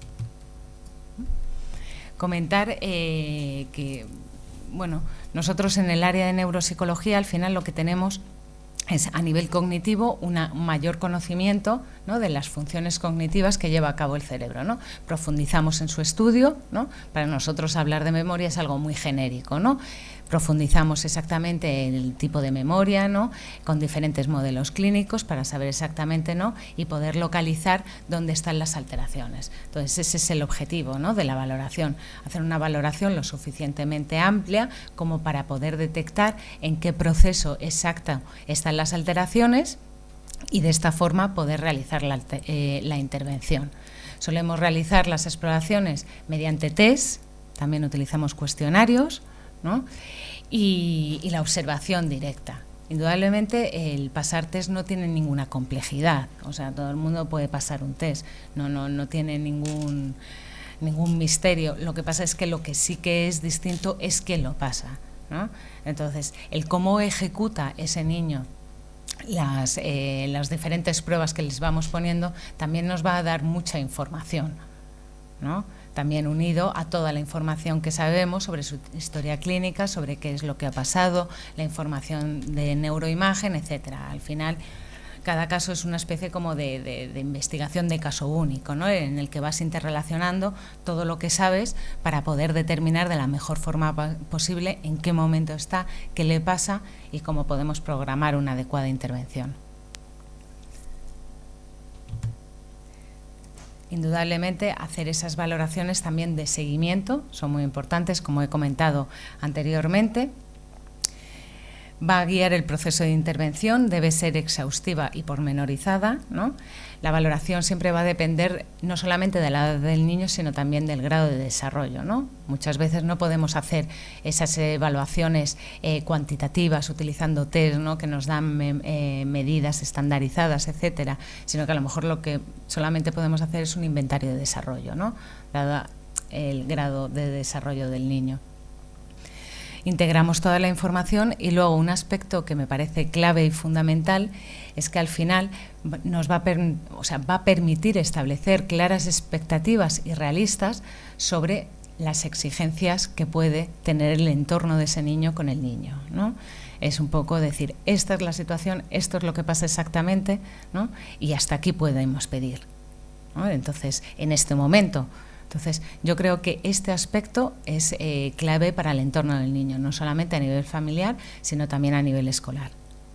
Comentar que, bueno, nosotros en el área de neuropsicología al final lo que tenemos es a nivel cognitivo un mayor conocimiento, ¿no? De las funciones cognitivas que lleva a cabo el cerebro, ¿no? Profundizamos en su estudio, ¿no? Para nosotros hablar de memoria es algo muy genérico, ¿no? Profundizamos exactamente el tipo de memoria, ¿no? Con diferentes modelos clínicos para saber exactamente, ¿no? Y poder localizar dónde están las alteraciones. Entonces ese es el objetivo, ¿no? De la valoración, hacer una valoración lo suficientemente amplia como para poder detectar en qué proceso exacto están las alteraciones y de esta forma poder realizar la intervención. Solemos realizar las exploraciones mediante test, también utilizamos cuestionarios, ¿no? Y la observación directa. Indudablemente el pasar test no tiene ninguna complejidad, o sea, todo el mundo puede pasar un test, no tiene ningún misterio. Lo que pasa es que lo que sí que es distinto es quién lo pasa, ¿no? Entonces, el cómo ejecuta ese niño las diferentes pruebas que les vamos poniendo también nos va a dar mucha información, ¿no? también unido a toda la información que sabemos sobre su historia clínica, sobre qué es lo que ha pasado, la información de neuroimagen, etcétera. Al final, cada caso es una especie como de investigación de caso único, ¿no? En el que vas interrelacionando todo lo que sabes para poder determinar de la mejor forma posible en qué momento está, qué le pasa y cómo podemos programar una adecuada intervención. Indudablemente, hacer esas valoraciones también de seguimiento son muy importantes, como he comentado anteriormente. Va a guiar el proceso de intervención, debe ser exhaustiva y pormenorizada, ¿no? La valoración siempre va a depender no solamente de la edad del niño, sino también del grado de desarrollo, ¿no? Muchas veces no podemos hacer esas evaluaciones cuantitativas utilizando test, ¿no? Que nos dan medidas estandarizadas, etcétera, sino que a lo mejor lo que solamente podemos hacer es un inventario de desarrollo, ¿no? Dado el grado de desarrollo del niño. Integramos toda la información y luego un aspecto que me parece clave y fundamental es que al final nos va a permitir establecer claras expectativas y realistas sobre las exigencias que puede tener el entorno de ese niño con el niño, ¿no? Es un poco decir, esta es la situación, esto es lo que pasa exactamente, ¿no? Y hasta aquí podemos pedir, ¿no? Entonces, en este momento. Entonces, yo creo que este aspecto es clave para el entorno del niño, no solamente a nivel familiar, sino también a nivel escolar.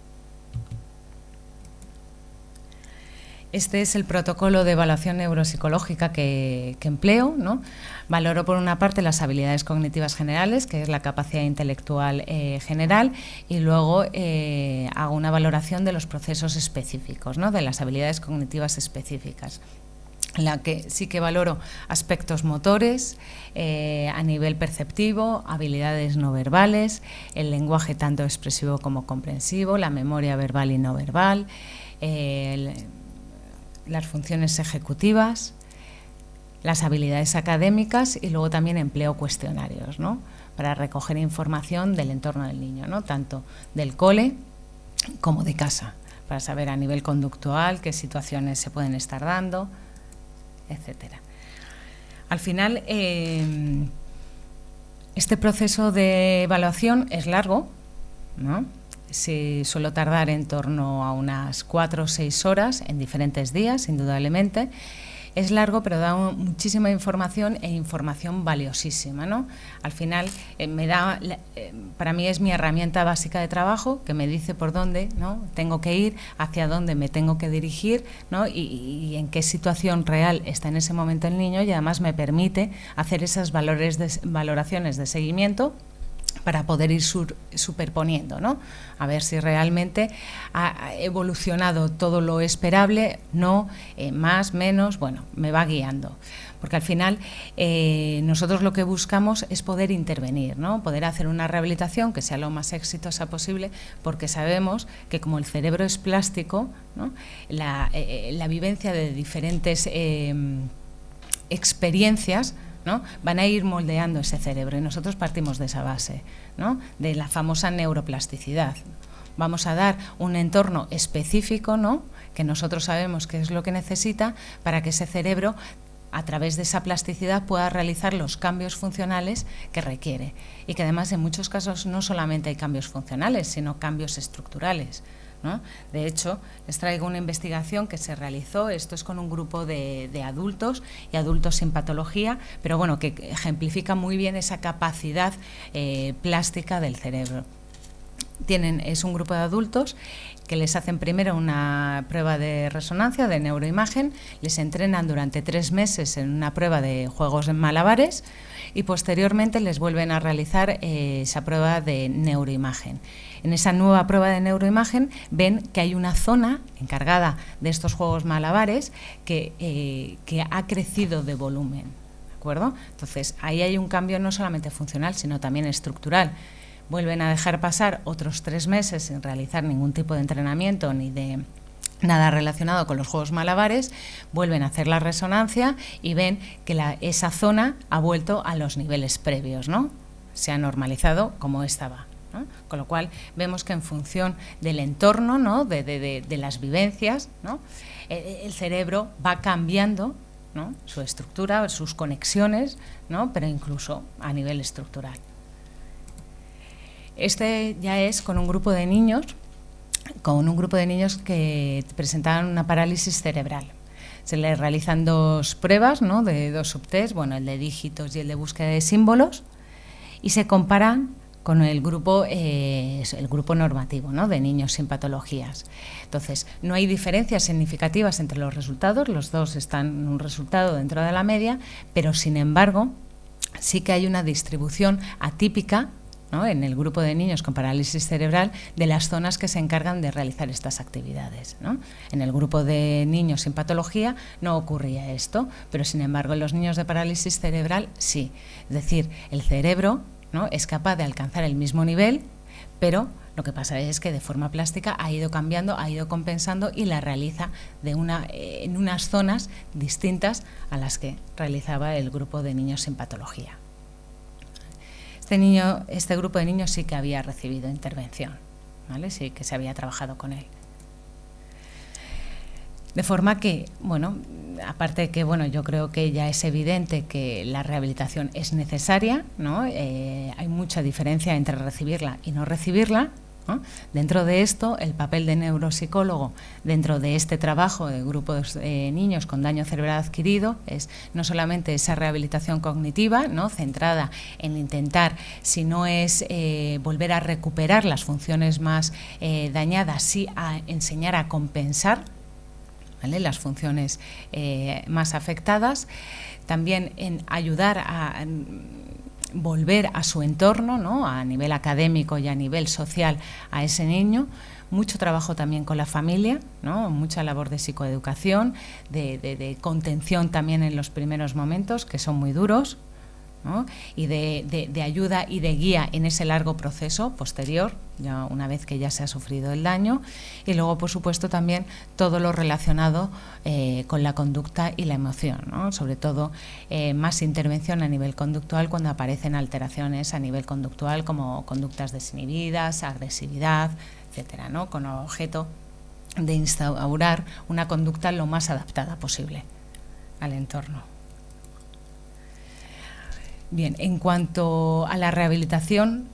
Este es el protocolo de evaluación neuropsicológica que empleo, ¿no? Valoro por una parte las habilidades cognitivas generales, que es la capacidad intelectual general, y luego hago una valoración de los procesos específicos, ¿no? De las habilidades cognitivas específicas. En la que sí que valoro aspectos motores, a nivel perceptivo, habilidades no verbales, el lenguaje tanto expresivo como comprensivo, la memoria verbal y no verbal, las funciones ejecutivas, las habilidades académicas y luego también empleo cuestionarios, ¿no? Para recoger información del entorno del niño, ¿no? Tanto del cole como de casa, para saber a nivel conductual qué situaciones se pueden estar dando, etcétera. Al final, este proceso de evaluación es largo, ¿no? Suele tardar en torno a unas 4 o 6 horas en diferentes días, indudablemente. Es largo, pero da muchísima información e información valiosísima, ¿no? Al final, para mí es mi herramienta básica de trabajo, que me dice por dónde, ¿no? Tengo que ir, hacia dónde me tengo que dirigir, ¿no? Y en qué situación real está en ese momento el niño, y además me permite hacer esas valoraciones de seguimiento para poder ir superponiendo, ¿no? A ver si realmente ha evolucionado todo lo esperable, no, más, menos, bueno, me va guiando. Porque al final nosotros lo que buscamos es poder intervenir, ¿no? Poder hacer una rehabilitación que sea lo más exitosa posible, porque sabemos que como el cerebro es plástico, ¿no? La vivencia de diferentes experiencias, ¿no? Van a ir moldeando ese cerebro, y nosotros partimos de esa base, ¿no? De la famosa neuroplasticidad. Vamos a dar un entorno específico, ¿no? Que nosotros sabemos qué es lo que necesita para que ese cerebro, a través de esa plasticidad, pueda realizar los cambios funcionales que requiere, y que además en muchos casos no solamente hay cambios funcionales, sino cambios estructurales, ¿no? De hecho, les traigo una investigación que se realizó, esto es con un grupo de adultos y adultos sin patología, pero bueno, que ejemplifica muy bien esa capacidad plástica del cerebro. Es un grupo de adultos que les hacen primero una prueba de resonancia, de neuroimagen, les entrenan durante 3 meses en una prueba de juegos en malabares, y posteriormente les vuelven a realizar esa prueba de neuroimagen. En esa nueva prueba de neuroimagen ven que hay una zona encargada de estos juegos malabares que ha crecido de volumen, ¿de acuerdo? Entonces, ahí hay un cambio no solamente funcional, sino también estructural. Vuelven a dejar pasar otros 3 meses sin realizar ningún tipo de entrenamiento ni de nada relacionado con los juegos malabares, vuelven a hacer la resonancia y ven que esa zona ha vuelto a los niveles previos, ¿no? Se ha normalizado como estaba, ¿no? Con lo cual vemos que en función del entorno, ¿no? de las vivencias, ¿no? El cerebro va cambiando ¿no? Su estructura, sus conexiones, ¿no? Pero incluso a nivel estructural. Este ya es con un grupo de niños que presentaban una parálisis cerebral. Se les realizan 2 pruebas, ¿no? De 2 subtests, bueno, el de dígitos y el de búsqueda de símbolos, y se comparan con el grupo normativo, ¿no? De niños sin patologías. Entonces, no hay diferencias significativas entre los resultados, los 2 están en un resultado dentro de la media, pero sin embargo sí que hay una distribución atípica, ¿no? En el grupo de niños con parálisis cerebral de las zonas que se encargan de realizar estas actividades, ¿no? En el grupo de niños sin patología no ocurría esto, pero sin embargo en los niños de parálisis cerebral sí. Es decir, el cerebro, ¿no? Es capaz de alcanzar el mismo nivel, pero lo que pasa es que de forma plástica ha ido cambiando, ha ido compensando y la realiza en unas zonas distintas a las que realizaba el grupo de niños sin patología. Este grupo de niños sí que había recibido intervención, ¿vale? Sí que se había trabajado con él. De forma que, bueno, aparte de que, bueno, yo creo que ya es evidente que la rehabilitación es necesaria, ¿no? Hay mucha diferencia entre recibirla y no recibirla, ¿no? Dentro de esto, el papel de neuropsicólogo dentro de este trabajo de grupos de niños con daño cerebral adquirido es no solamente esa rehabilitación cognitiva, ¿no? Centrada en intentar, si no es volver a recuperar las funciones más dañadas, sí a enseñar a compensar, ¿vale? Las funciones más afectadas, también en ayudar a volver a su entorno, ¿no? A nivel académico y a nivel social a ese niño. Mucho trabajo también con la familia, ¿no? Mucha labor de psicoeducación, de contención también en los primeros momentos, que son muy duros, ¿no? Y de ayuda y de guía en ese largo proceso posterior, ya una vez que ya se ha sufrido el daño, y luego, por supuesto, también todo lo relacionado con la conducta y la emoción, ¿no? Sobre todo más intervención a nivel conductual cuando aparecen alteraciones a nivel conductual como conductas desinhibidas, agresividad, etcétera, ¿no? Con el objeto de instaurar una conducta lo más adaptada posible al entorno. Bien, en cuanto a la rehabilitación,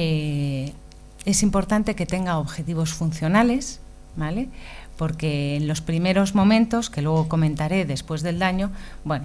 es importante que tenga objetivos funcionales, ¿vale? Porque en los primeros momentos, que luego comentaré después del daño, bueno,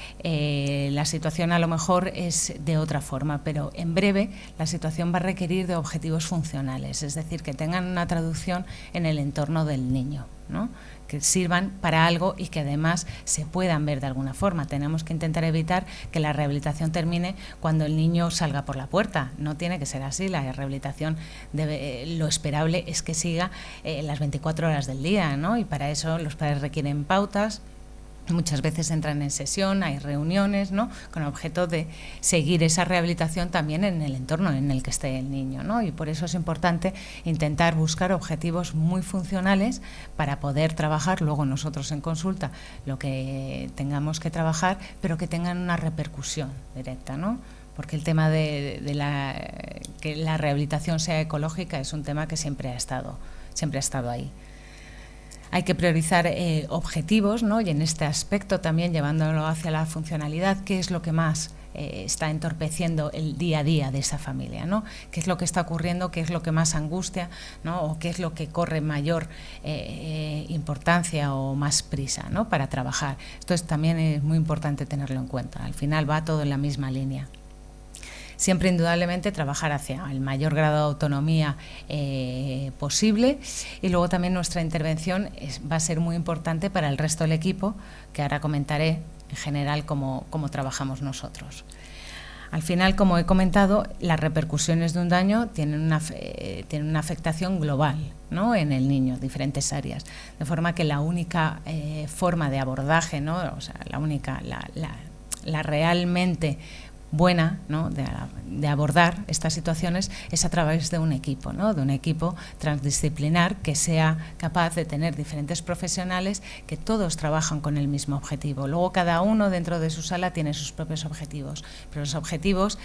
la situación a lo mejor es de otra forma, pero en breve la situación va a requerir de objetivos funcionales, es decir, que tengan una traducción en el entorno del niño, ¿no? Que sirvan para algo y que además se puedan ver de alguna forma. Tenemos que intentar evitar que la rehabilitación termine cuando el niño salga por la puerta. No tiene que ser así. La rehabilitación lo esperable es que siga las 24 horas del día, ¿no? Y para eso los padres requieren pautas. Muchas veces entran en sesión, hay reuniones, ¿no? Con objeto de seguir esa rehabilitación también en el entorno en el que esté el niño, ¿no? Y por eso es importante intentar buscar objetivos muy funcionales para poder trabajar luego nosotros en consulta lo que tengamos que trabajar, pero que tengan una repercusión directa, ¿no? Porque el tema de que la rehabilitación sea ecológica es un tema que siempre ha estado ahí. Hay que priorizar objetivos, ¿no? Y en este aspecto también llevándolo hacia la funcionalidad, ¿qué es lo que más está entorpeciendo el día a día de esa familia, ¿no? ¿Qué es lo que está ocurriendo? ¿Qué es lo que más angustia, ¿no? O qué es lo que corre mayor importancia o más prisa, ¿no? Para trabajar. Esto también es muy importante tenerlo en cuenta. Al final va todo en la misma línea. Siempre, indudablemente, trabajar hacia el mayor grado de autonomía posible, y luego también nuestra intervención va a ser muy importante para el resto del equipo, que ahora comentaré en general cómo trabajamos nosotros. Al final, como he comentado, las repercusiones de un daño tienen una afectación global, ¿no? En el niño, diferentes áreas, de forma que la única forma de abordaje, ¿no? O sea, la realmente buena, ¿no? de abordar estas situaciones es a través de un equipo, ¿no? De un equipo transdisciplinar que sea capaz de tener diferentes profesionales que todos trabajan con el mismo objetivo. Luego cada uno dentro de su sala tiene sus propios objetivos, pero los objetivos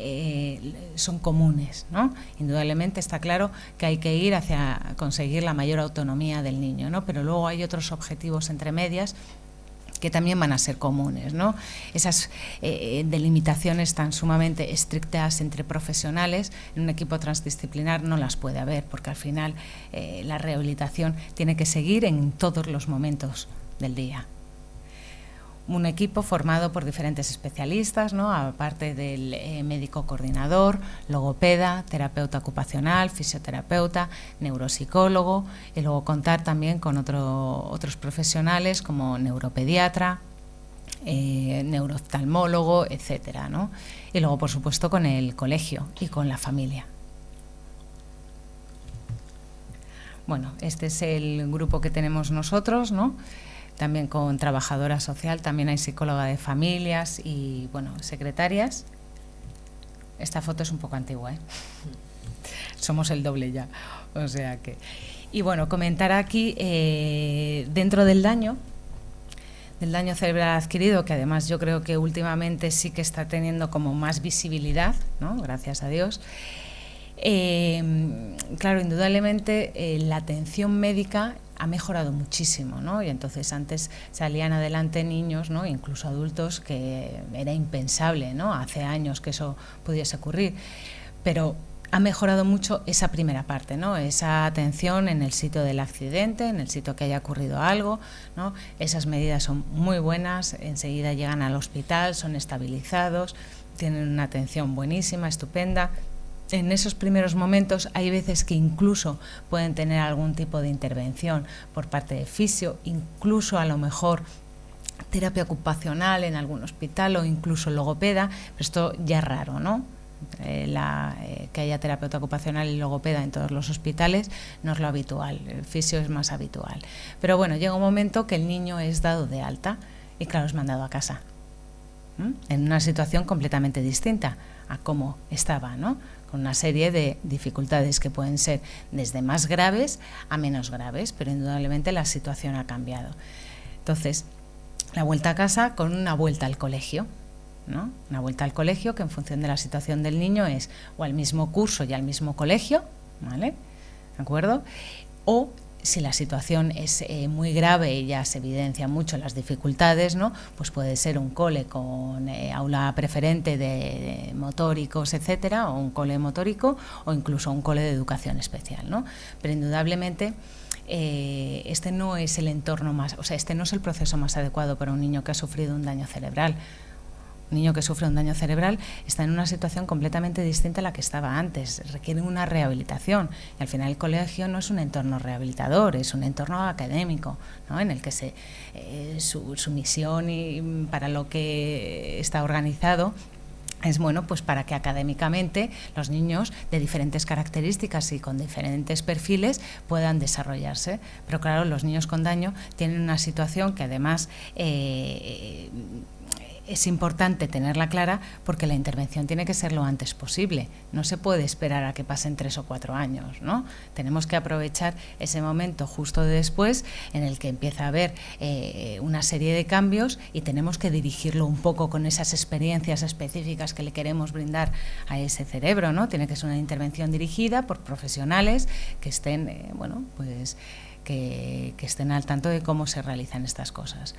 son comunes, ¿no? Indudablemente está claro que hay que ir hacia conseguir la mayor autonomía del niño, ¿no? Pero luego hay otros objetivos entre medias que también van a ser comunes, ¿no? Esas delimitaciones tan sumamente estrictas entre profesionales en un equipo transdisciplinar no las puede haber, porque al final la rehabilitación tiene que seguir en todos los momentos del día. Un equipo formado por diferentes especialistas, ¿no? Aparte del médico coordinador, logopeda, terapeuta ocupacional, fisioterapeuta, neuropsicólogo, y luego contar también con otros profesionales como neuropediatra, neurooftalmólogo, etcétera, ¿no? Y luego, por supuesto, con el colegio y con la familia. Bueno, este es el grupo que tenemos nosotros, ¿no? También con trabajadora social, también hay psicóloga de familias y, bueno, secretarias. Esta foto es un poco antigua, ¿eh? Somos el doble ya, o sea que... Y bueno, comentar aquí, dentro del daño cerebral adquirido, que además yo creo que últimamente sí que está teniendo como más visibilidad, ¿no? Gracias a Dios. Claro, indudablemente la atención médica ha mejorado muchísimo, ¿no? Y entonces antes salían adelante niños, ¿no? Incluso adultos, que era impensable, ¿no? Hace años que eso pudiese ocurrir, pero ha mejorado mucho esa primera parte, ¿no? Esa atención en el sitio del accidente, en el sitio que haya ocurrido algo, ¿no? Esas medidas son muy buenas, enseguida llegan al hospital, son estabilizados, tienen una atención buenísima, estupenda. En esos primeros momentos hay veces que incluso pueden tener algún tipo de intervención por parte de fisio, incluso a lo mejor terapia ocupacional en algún hospital o incluso logopeda, pero esto ya es raro, ¿no? Que haya terapeuta ocupacional y logopeda en todos los hospitales no es lo habitual, el fisio es más habitual. Pero bueno, llega un momento que el niño es dado de alta y claro, es mandado a casa, en una situación completamente distinta a cómo estaba, ¿no? Con una serie de dificultades que pueden ser desde más graves a menos graves, pero indudablemente la situación ha cambiado. Entonces, la vuelta a casa con una vuelta al colegio, ¿no? Una vuelta al colegio que en función de la situación del niño es o al mismo curso y al mismo colegio, ¿vale? ¿De acuerdo? O si la situación es muy grave y ya se evidencian mucho las dificultades, ¿no? Pues puede ser un cole con aula preferente de motóricos, etcétera, o un cole motórico, o incluso un cole de educación especial, ¿no? Pero indudablemente este no es el entorno más, o sea, este no es el proceso más adecuado para un niño que ha sufrido un daño cerebral. Un niño que sufre un daño cerebral está en una situación completamente distinta a la que estaba antes, requiere una rehabilitación y al final el colegio no es un entorno rehabilitador, es un entorno académico, ¿no? En el que su misión y para lo que está organizado es bueno, pues para que académicamente los niños de diferentes características y con diferentes perfiles puedan desarrollarse. Pero claro, los niños con daño tienen una situación que además es importante tenerla clara porque la intervención tiene que ser lo antes posible. No se puede esperar a que pasen 3 o 4 años, ¿no? Tenemos que aprovechar ese momento justo después en el que empieza a haber una serie de cambios y tenemos que dirigirlo un poco con esas experiencias específicas que le queremos brindar a ese cerebro, ¿no? Tiene que ser una intervención dirigida por profesionales que estén, bueno, pues que estén al tanto de cómo se realizan estas cosas.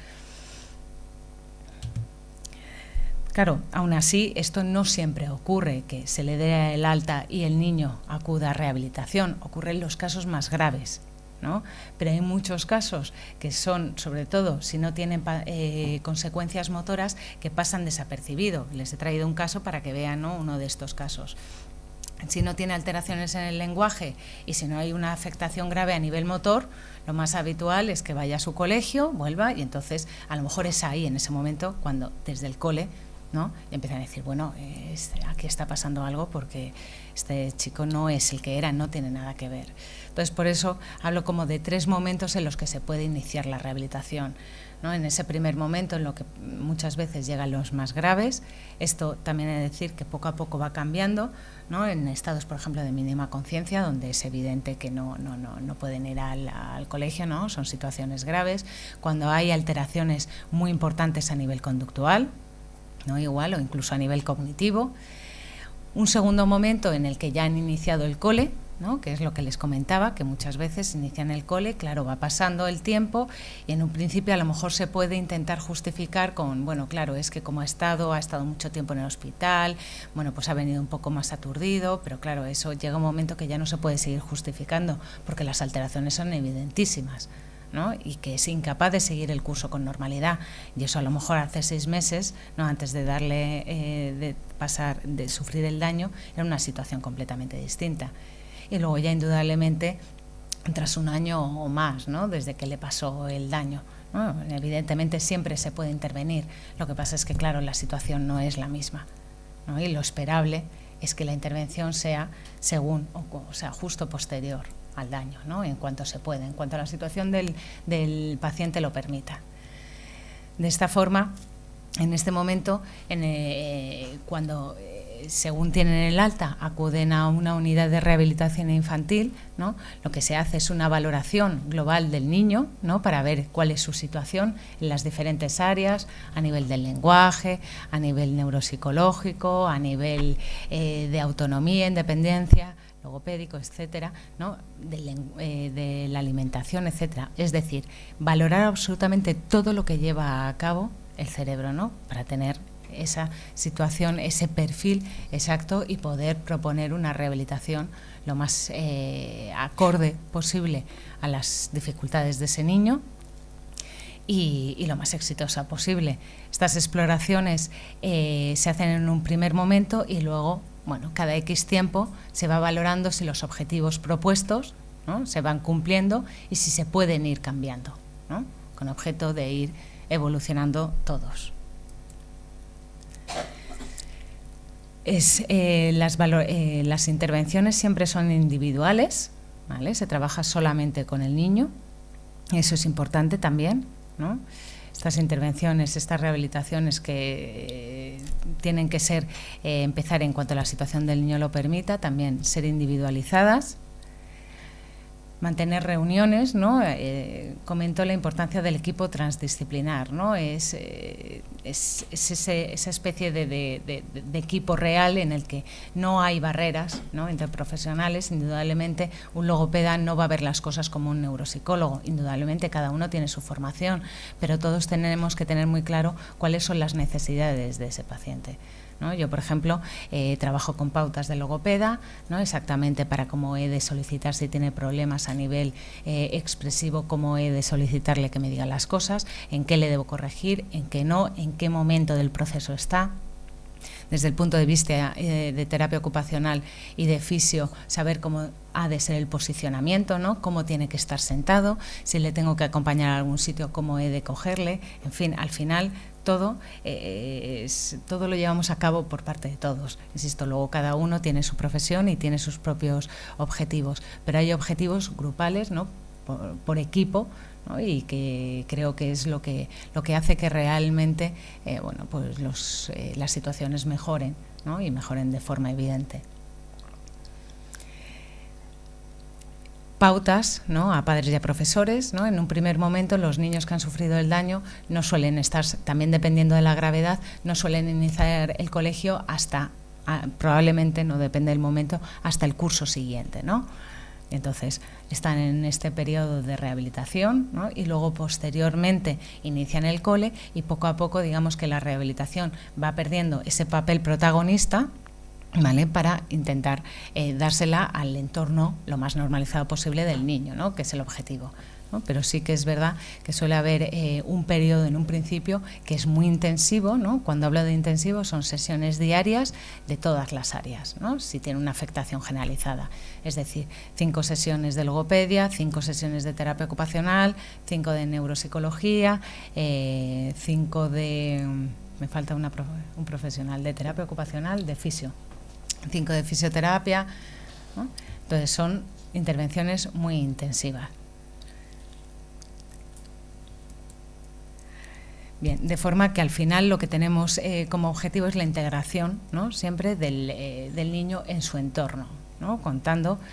Claro, aún así, esto no siempre ocurre, que se le dé el alta y el niño acuda a rehabilitación. Ocurre en los casos más graves, ¿no? Pero hay muchos casos que son, sobre todo, si no tienen consecuencias motoras, que pasan desapercibido. Les he traído un caso para que vean, ¿no?, uno de estos casos. Si no tiene alteraciones en el lenguaje y si no hay una afectación grave a nivel motor, lo más habitual es que vaya a su colegio, vuelva y entonces a lo mejor es ahí, en ese momento, cuando desde el cole, ¿no?, empiezan a decir, bueno, aquí está pasando algo porque este chico no es el que era, no tiene nada que ver. Entonces, por eso hablo como de 3 momentos en los que se puede iniciar la rehabilitación, ¿no? En ese primer momento, en lo que muchas veces llegan los más graves, esto también he de decir que poco a poco va cambiando, ¿no? En estados, por ejemplo, de mínima conciencia, donde es evidente que no pueden ir al colegio, ¿no? Son situaciones graves. Cuando hay alteraciones muy importantes a nivel conductual, ¿no?, igual, o incluso a nivel cognitivo. Un segundo momento en el que ya han iniciado el cole, ¿no? Que es lo que les comentaba, que muchas veces inician el cole, claro, va pasando el tiempo y en un principio a lo mejor se puede intentar justificar con, bueno, claro, es que como ha estado mucho tiempo en el hospital, bueno, pues ha venido un poco más aturdido, pero claro, eso llega un momento que ya no se puede seguir justificando porque las alteraciones son evidentísimas, ¿no? Y que es incapaz de seguir el curso con normalidad, y eso a lo mejor hace 6 meses, ¿no? Antes de de sufrir el daño, era una situación completamente distinta. Y luego ya indudablemente tras un año o más, ¿no? Desde que le pasó el daño, ¿no? Evidentemente siempre se puede intervenir, lo que pasa es que claro, la situación no es la misma, ¿no? Y lo esperable es que la intervención sea según, o sea, justo posterior al daño, ¿no? En cuanto se puede, en cuanto la situación del paciente lo permita. De esta forma, en este momento, cuando según tienen el alta, acuden a una unidad de rehabilitación infantil, ¿no? Lo que se hace es una valoración global del niño, ¿no? Para ver cuál es su situación en las diferentes áreas, a nivel del lenguaje, a nivel neuropsicológico, a nivel de autonomía, independencia, logopédico, etcétera, ¿no? De la alimentación, etcétera. Es decir, valorar absolutamente todo lo que lleva a cabo el cerebro, ¿no? Para tener esa situación, ese perfil exacto y poder proponer una rehabilitación lo más acorde posible a las dificultades de ese niño y lo más exitosa posible. Estas exploraciones se hacen en un primer momento y luego, bueno, cada X tiempo se va valorando si los objetivos propuestos, ¿no? Se van cumpliendo y si se pueden ir cambiando, ¿no? Con objeto de ir evolucionando todos. Las intervenciones siempre son individuales, ¿vale? Se trabaja solamente con el niño, eso es importante también, ¿no? Estas intervenciones, estas rehabilitaciones que tienen que ser, empezar en cuanto la situación del niño lo permita, también ser individualizadas. Mantener reuniones, ¿no? Comento la importancia del equipo transdisciplinar, ¿no? Es esa especie de equipo real en el que no hay barreras, ¿no? Interprofesionales. Indudablemente un logopeda no va a ver las cosas como un neuropsicólogo, indudablemente cada uno tiene su formación, pero todos tenemos que tener muy claro cuáles son las necesidades de ese paciente, ¿no? Yo, por ejemplo, trabajo con pautas de logopeda, ¿no? Exactamente para cómo he de solicitar si tiene problemas a nivel expresivo, cómo he de solicitarle que me diga las cosas, en qué le debo corregir, en qué no, en qué momento del proceso está. Desde el punto de vista de terapia ocupacional y de fisio, saber cómo ha de ser el posicionamiento, ¿no? Cómo tiene que estar sentado, si le tengo que acompañar a algún sitio, cómo he de cogerle, en fin, al final todo lo llevamos a cabo por parte de todos. Insisto, luego cada uno tiene su profesión y tiene sus propios objetivos, pero hay objetivos grupales, ¿no? por equipo, ¿no? Y que creo que es lo que hace que realmente bueno, pues las situaciones mejoren, ¿no? Y mejoren de forma evidente. Pautas, ¿no? A padres y a profesores, ¿no? En un primer momento los niños que han sufrido el daño no suelen estar, también dependiendo de la gravedad, no suelen iniciar el colegio hasta, probablemente, no depende del momento, hasta el curso siguiente, ¿no? Entonces están en este periodo de rehabilitación, ¿no? Y luego posteriormente inician el cole y poco a poco digamos que la rehabilitación va perdiendo ese papel protagonista, ¿vale? Para intentar dársela al entorno lo más normalizado posible del niño, ¿no? Que es el objetivo, ¿no? Pero sí que es verdad que suele haber un periodo en un principio que es muy intensivo, ¿no? Cuando hablo de intensivo son sesiones diarias de todas las áreas, ¿no? Si tiene una afectación generalizada, es decir, 5 sesiones de logopedia, 5 sesiones de terapia ocupacional, 5 de neuropsicología, 5 de... me falta un profesional de terapia ocupacional, de fisio, 5 de fisioterapia, ¿no? Entonces son intervenciones muy intensivas. Bien, de forma que al final lo que tenemos como objetivo es la integración, ¿no? Siempre del niño en su entorno, ¿no? Contando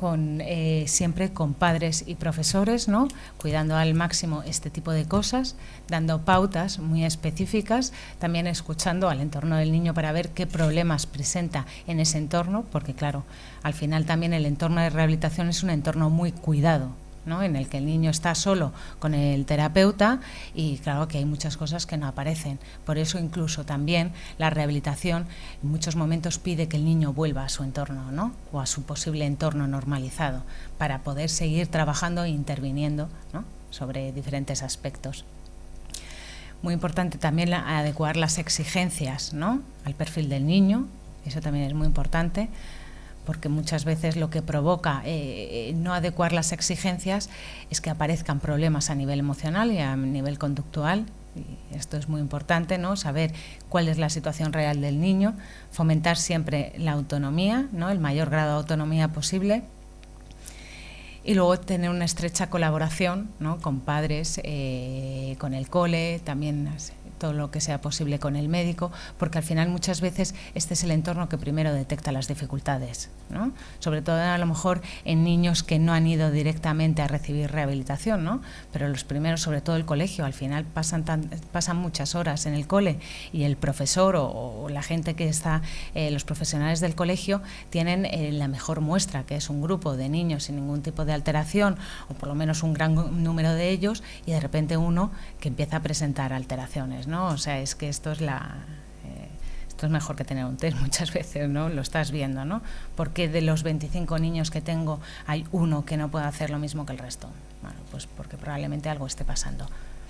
siempre con padres y profesores, ¿no? Cuidando al máximo este tipo de cosas, dando pautas muy específicas, también escuchando al entorno del niño para ver qué problemas presenta en ese entorno, porque claro, al final también el entorno de rehabilitación es un entorno muy cuidado, ¿no? En el que el niño está solo con el terapeuta y claro que hay muchas cosas que no aparecen. Por eso incluso también la rehabilitación en muchos momentos pide que el niño vuelva a su entorno, ¿no? O a su posible entorno normalizado para poder seguir trabajando e interviniendo, ¿no? Sobre diferentes aspectos. Muy importante también adecuar las exigencias, ¿no? Al perfil del niño, eso también es muy importante, porque muchas veces lo que provoca no adecuar las exigencias es que aparezcan problemas a nivel emocional y a nivel conductual. Y esto es muy importante, ¿no? Saber cuál es la situación real del niño, fomentar siempre la autonomía, ¿no? El mayor grado de autonomía posible. Y luego tener una estrecha colaboración, ¿no? Con padres, con el cole, también todo lo que sea posible con el médico, porque al final muchas veces este es el entorno que primero detecta las dificultades, ¿no? Sobre todo a lo mejor en niños que no han ido directamente a recibir rehabilitación, ¿no? Pero los primeros, sobre todo el colegio, al final pasan muchas horas en el cole y el profesor o la gente que está, los profesionales del colegio tienen la mejor muestra, que es un grupo de niños sin ningún tipo de alteración, o por lo menos un gran número de ellos, y de repente uno que empieza a presentar alteraciones, ¿no? O sea, es que esto es esto es mejor que tener un test muchas veces, ¿no? Lo estás viendo, ¿no? Porque de los 25 niños que tengo hay uno que no puede hacer lo mismo que el resto. Bueno, pues porque probablemente algo esté pasando.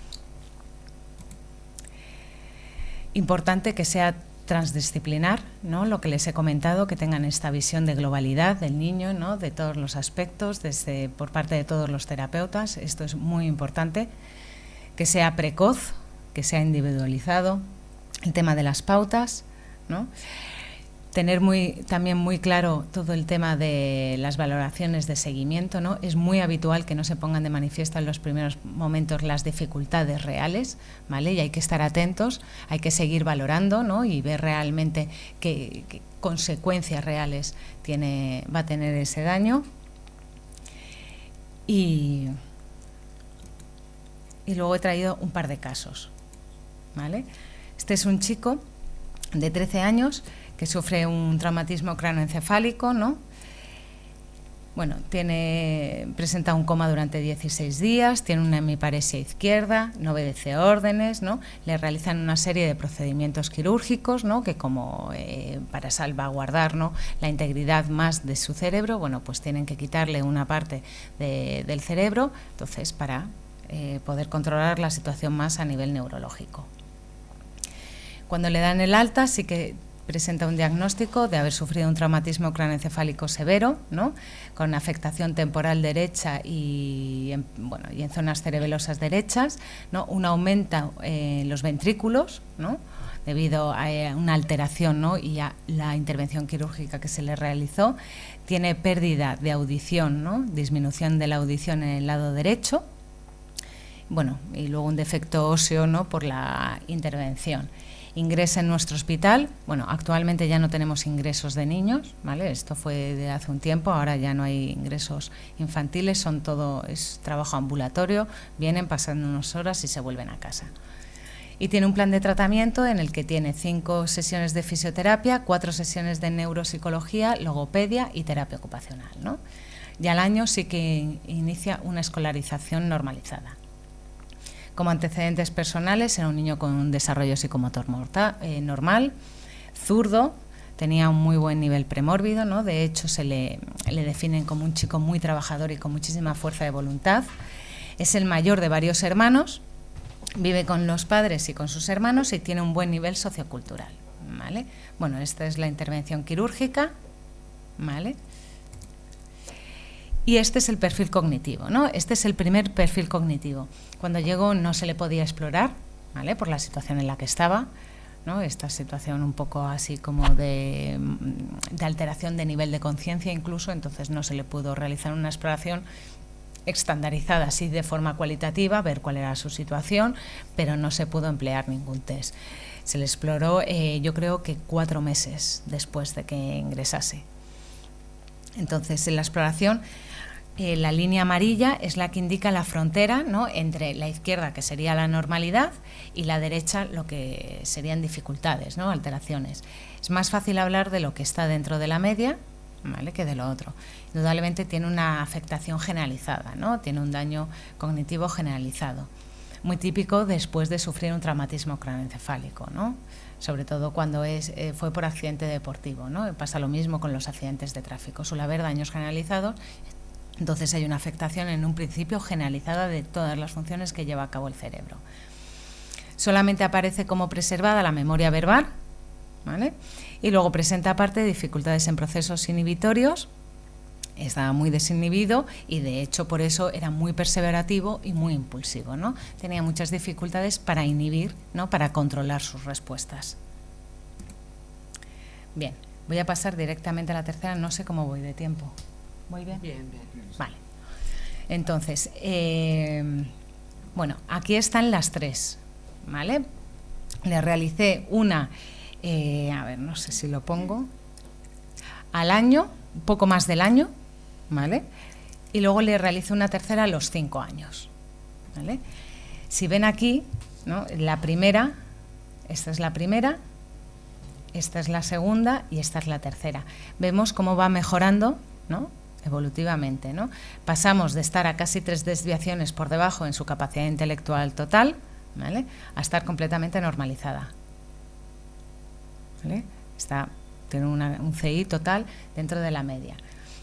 Importante que sea transdisciplinar, ¿no? Lo que les he comentado, que tengan esta visión de globalidad del niño, ¿no? De todos los aspectos, por parte de todos los terapeutas. Esto es muy importante. Que sea precoz, que sea individualizado, el tema de las pautas, ¿no? Tener también muy claro todo el tema de las valoraciones de seguimiento, ¿no? Es muy habitual que no se pongan de manifiesto en los primeros momentos las dificultades reales, ¿vale? Y hay que estar atentos, hay que seguir valorando, ¿no? Y ver realmente qué consecuencias reales va a tener ese daño. Y luego he traído un par de casos, ¿vale? Este es un chico de 13 años que sufre un traumatismo cráneoencefálico, ¿no? Bueno, presenta un coma durante 16 días, tiene una hemiparesia izquierda, no obedece órdenes, ¿no? Le realizan una serie de procedimientos quirúrgicos, ¿no? Que como para salvaguardar, ¿no? La integridad más de su cerebro, bueno, pues tienen que quitarle una parte del cerebro, entonces para poder controlar la situación más a nivel neurológico. Cuando le dan el alta sí que presenta un diagnóstico de haber sufrido un traumatismo cráneoencefálico severo, ¿no? Con afectación temporal derecha y en zonas cerebelosas derechas, ¿no? Un aumento en los ventrículos, ¿no? Debido a una alteración, ¿no? Y a la intervención quirúrgica que se le realizó. Tiene pérdida de audición, ¿no? Disminución de la audición en el lado derecho. Bueno, y luego un defecto óseo, ¿no? Por la intervención. Ingresa en nuestro hospital. Bueno, actualmente ya no tenemos ingresos de niños, ¿vale? Esto fue de hace un tiempo, ahora ya no hay ingresos infantiles, es trabajo ambulatorio, vienen, pasan unas horas y se vuelven a casa. Y tiene un plan de tratamiento en el que tiene 5 sesiones de fisioterapia, 4 sesiones de neuropsicología, logopedia y terapia ocupacional, ¿no? Y al año sí que inicia una escolarización normalizada. Como antecedentes personales, era un niño con un desarrollo psicomotor normal, zurdo, tenía un muy buen nivel premórbido, ¿no? De hecho, se le definen como un chico muy trabajador y con muchísima fuerza de voluntad. Es el mayor de varios hermanos, vive con los padres y con sus hermanos y tiene un buen nivel sociocultural, ¿vale? Bueno, esta es la intervención quirúrgica, ¿vale? Y este es el perfil cognitivo, ¿no? Este es el primer perfil cognitivo. Cuando llegó no se le podía explorar, ¿vale? Por la situación en la que estaba, ¿no? Esta situación un poco así como de alteración de nivel de conciencia incluso, entonces no se le pudo realizar una exploración estandarizada así de forma cualitativa, ver cuál era su situación, pero no se pudo emplear ningún test. Se le exploró yo creo que 4 meses después de que ingresase. Entonces, en la exploración, la línea amarilla es la que indica la frontera, ¿no?, entre la izquierda, que sería la normalidad, y la derecha, lo que serían dificultades, ¿no?, alteraciones. Es más fácil hablar de lo que está dentro de la media, ¿vale?, que de lo otro. Indudablemente tiene una afectación generalizada, ¿no?, tiene un daño cognitivo generalizado, muy típico después de sufrir un traumatismo craneoencefálico, ¿no?, sobre todo cuando fue por accidente deportivo, ¿no? Pasa lo mismo con los accidentes de tráfico, suele haber daños generalizados. Entonces hay una afectación en un principio generalizada de todas las funciones que lleva a cabo el cerebro. Solamente aparece como preservada la memoria verbal, ¿vale?, y luego presenta aparte dificultades en procesos inhibitorios. Estaba muy desinhibido y de hecho por eso era muy perseverativo y muy impulsivo, ¿no? Tenía muchas dificultades para inhibir, ¿no?, para controlar sus respuestas. Bien, voy a pasar directamente a la tercera, no sé cómo voy de tiempo. ¿Muy bien? Bien, bien. Vale. Entonces, bueno, aquí están las tres, ¿vale? Le realicé una, a ver, no sé si lo pongo, al año, un poco más del año, ¿vale? Y luego le realicé una tercera a los 5 años, ¿vale? Si ven aquí, ¿no?, la primera, esta es la primera, esta es la segunda y esta es la tercera. Vemos cómo va mejorando, ¿no?, evolutivamente, ¿no? Pasamos de estar a casi 3 desviaciones por debajo en su capacidad intelectual total, ¿vale?, a estar completamente normalizada, ¿vale? Tiene un CI total dentro de la media.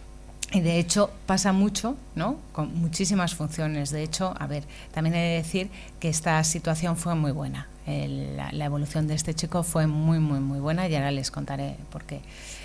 Y de hecho pasa mucho, ¿no?, con muchísimas funciones. De hecho, a ver, también he de decir que esta situación fue muy buena. La evolución de este chico fue muy, muy, muy buena y ahora les contaré por qué.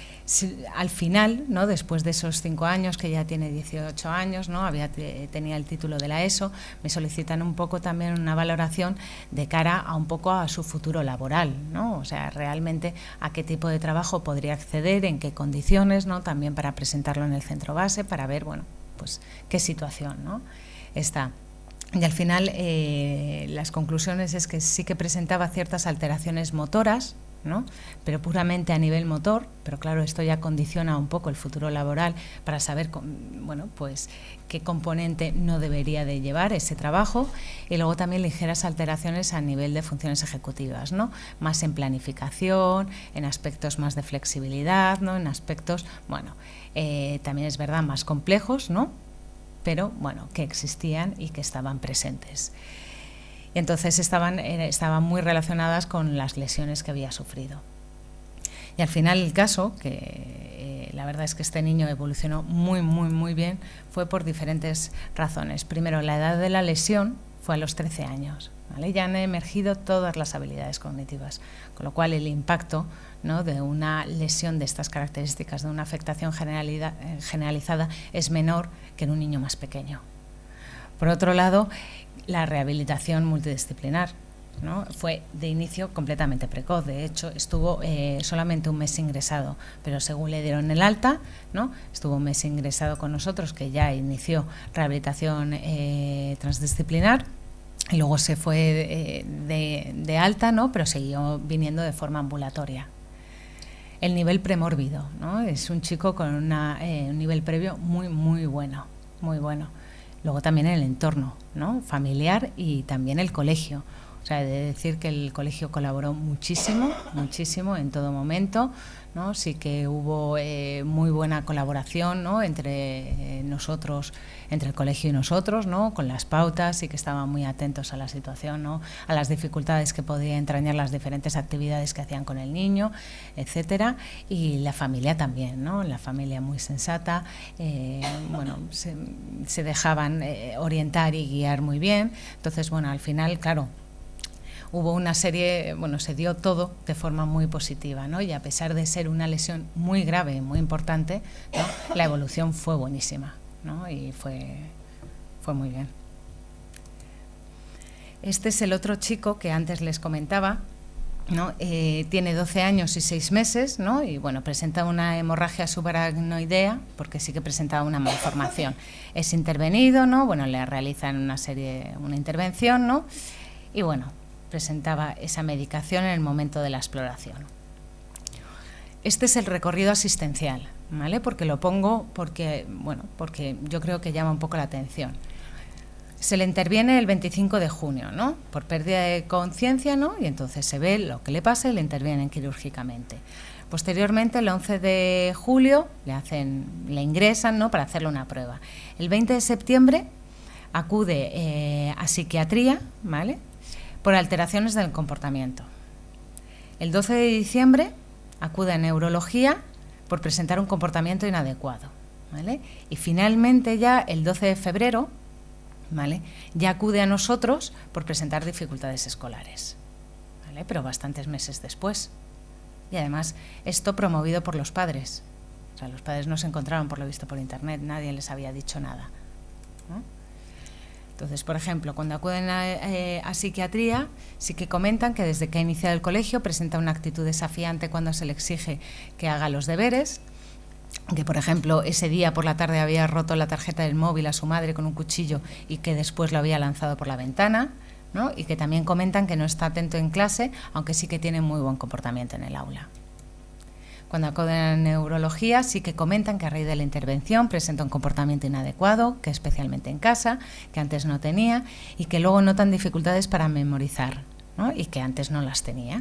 Al final, ¿no?, después de esos 5 años, que ya tiene 18 años, ¿no?, tenía el título de la ESO, me solicitan un poco también una valoración de cara a un poco a su futuro laboral, ¿no? O sea, realmente a qué tipo de trabajo podría acceder, en qué condiciones, ¿no?, también para presentarlo en el centro base, para ver, bueno, pues qué situación, ¿no?, está. Y al final las conclusiones es que sí que presentaba ciertas alteraciones motoras, ¿no?, pero puramente a nivel motor, pero claro, esto ya condiciona un poco el futuro laboral para saber, bueno, pues qué componente no debería de llevar ese trabajo, y luego también ligeras alteraciones a nivel de funciones ejecutivas, ¿no?, más en planificación, en aspectos más de flexibilidad, ¿no?, en aspectos, bueno, también es verdad, más complejos, ¿no?, pero bueno, que existían y que estaban presentes. Y entonces estaban muy relacionadas con las lesiones que había sufrido. Y al final el caso, que la verdad es que este niño evolucionó muy, muy, muy bien, fue por diferentes razones. Primero, la edad de la lesión fue a los 13 años, ¿vale? Ya han emergido todas las habilidades cognitivas, con lo cual el impacto, ¿no?, de una lesión de estas características, de una afectación generalizada, es menor que en un niño más pequeño. Por otro lado, la rehabilitación multidisciplinar, ¿no?, fue de inicio completamente precoz. De hecho, estuvo solamente un mes ingresado, pero según le dieron el alta, ¿no?, estuvo un mes ingresado con nosotros, que ya inició rehabilitación transdisciplinar, y luego se fue de alta, ¿no?, pero siguió viniendo de forma ambulatoria. El nivel premórbido, ¿no?, es un chico con un nivel previo muy, muy bueno, muy bueno. Luego también el entorno, ¿no?, familiar, y también el colegio. O sea, he de decir que el colegio colaboró muchísimo, muchísimo en todo momento, ¿no? Sí que hubo muy buena colaboración, ¿no?, entre nosotros, entre el colegio y nosotros, ¿no?, con las pautas, y que estaban muy atentos a la situación, ¿no?, a las dificultades que podía entrañar las diferentes actividades que hacían con el niño, etcétera. Y la familia también, ¿no?, la familia muy sensata, bueno, se dejaban orientar y guiar muy bien. Entonces, bueno, al final, claro, hubo una serie, bueno, se dio todo de forma muy positiva, ¿no?, y a pesar de ser una lesión muy grave, muy importante, ¿no?, la evolución fue buenísima, ¿no?, y fue muy bien. Este es el otro chico que antes les comentaba, ¿no? Tiene 12 años y 6 meses, ¿no?, y bueno, presenta una hemorragia subaracnoidea, porque sí que presentaba una malformación. Es intervenido, ¿no?, bueno, le realizan una intervención, ¿no?, y bueno, presentaba esa medicación en el momento de la exploración. Este es el recorrido asistencial, ¿vale? Porque lo pongo porque yo creo que llama un poco la atención. Se le interviene el 25 de junio, ¿no? Por pérdida de conciencia, ¿no? Y entonces se ve lo que le pasa y le intervienen quirúrgicamente. Posteriormente, el 11 de julio, le ingresan, ¿no? Para hacerle una prueba. El 20 de septiembre acude a psiquiatría, ¿vale? Por alteraciones del comportamiento. El 12 de diciembre acude a neurología por presentar un comportamiento inadecuado, ¿vale? Y finalmente ya el 12 de febrero, ¿vale?, ya acude a nosotros por presentar dificultades escolares, ¿vale?, pero bastantes meses después. Y además esto promovido por los padres. O sea, los padres no se encontraron, por lo visto, por internet, nadie les había dicho nada, ¿no? Entonces, por ejemplo, cuando acuden a psiquiatría, sí que comentan que desde que ha iniciado el colegio presenta una actitud desafiante cuando se le exige que haga los deberes, que, por ejemplo, ese día por la tarde había roto la tarjeta del móvil a su madre con un cuchillo y que después lo había lanzado por la ventana, ¿no? Y que también comentan que no está atento en clase, aunque sí que tiene muy buen comportamiento en el aula. Cuando acuden a neurología, sí que comentan que a raíz de la intervención presenta un comportamiento inadecuado, que especialmente en casa, que antes no tenía, y que luego notan dificultades para memorizar, ¿no? Y que antes no las tenía.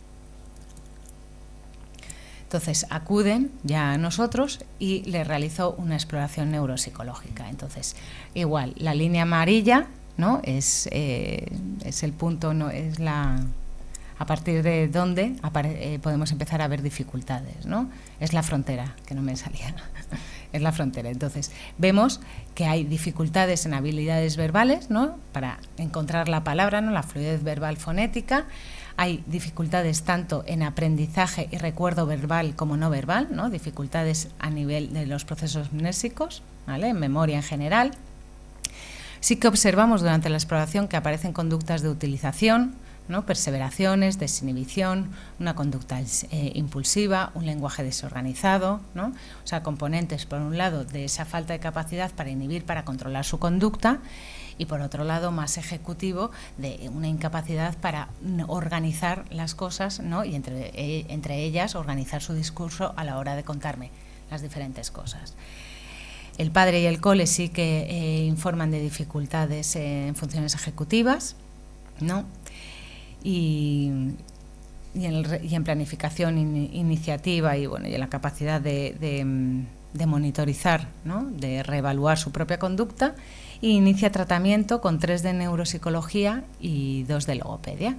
Entonces acuden ya a nosotros y le realizo una exploración neuropsicológica. Entonces, igual, la línea amarilla, ¿no?, es el punto, no es la... a partir de donde podemos empezar a ver dificultades, ¿no? Es la frontera, que no me salía, es la frontera. Entonces, vemos que hay dificultades en habilidades verbales, ¿no?, para encontrar la palabra, ¿no?, la fluidez verbal fonética. Hay dificultades tanto en aprendizaje y recuerdo verbal como no verbal, ¿no?, dificultades a nivel de los procesos mnésicos, ¿vale?, en memoria en general. Sí que observamos durante la exploración que aparecen conductas de utilización, ¿no?, perseveraciones, desinhibición, una conducta impulsiva, un lenguaje desorganizado, ¿no? O sea, componentes, por un lado, de esa falta de capacidad para inhibir, para controlar su conducta, y por otro lado, más ejecutivo, de una incapacidad para organizar las cosas, ¿no?, y entre ellas organizar su discurso a la hora de contarme las diferentes cosas. El padre y el cole sí que informan de dificultades en funciones ejecutivas, ¿no?, y en planificación iniciativa y, bueno, y en la capacidad de monitorizar, ¿no?, de reevaluar su propia conducta, e inicia tratamiento con 3 de neuropsicología y 2 de logopedia.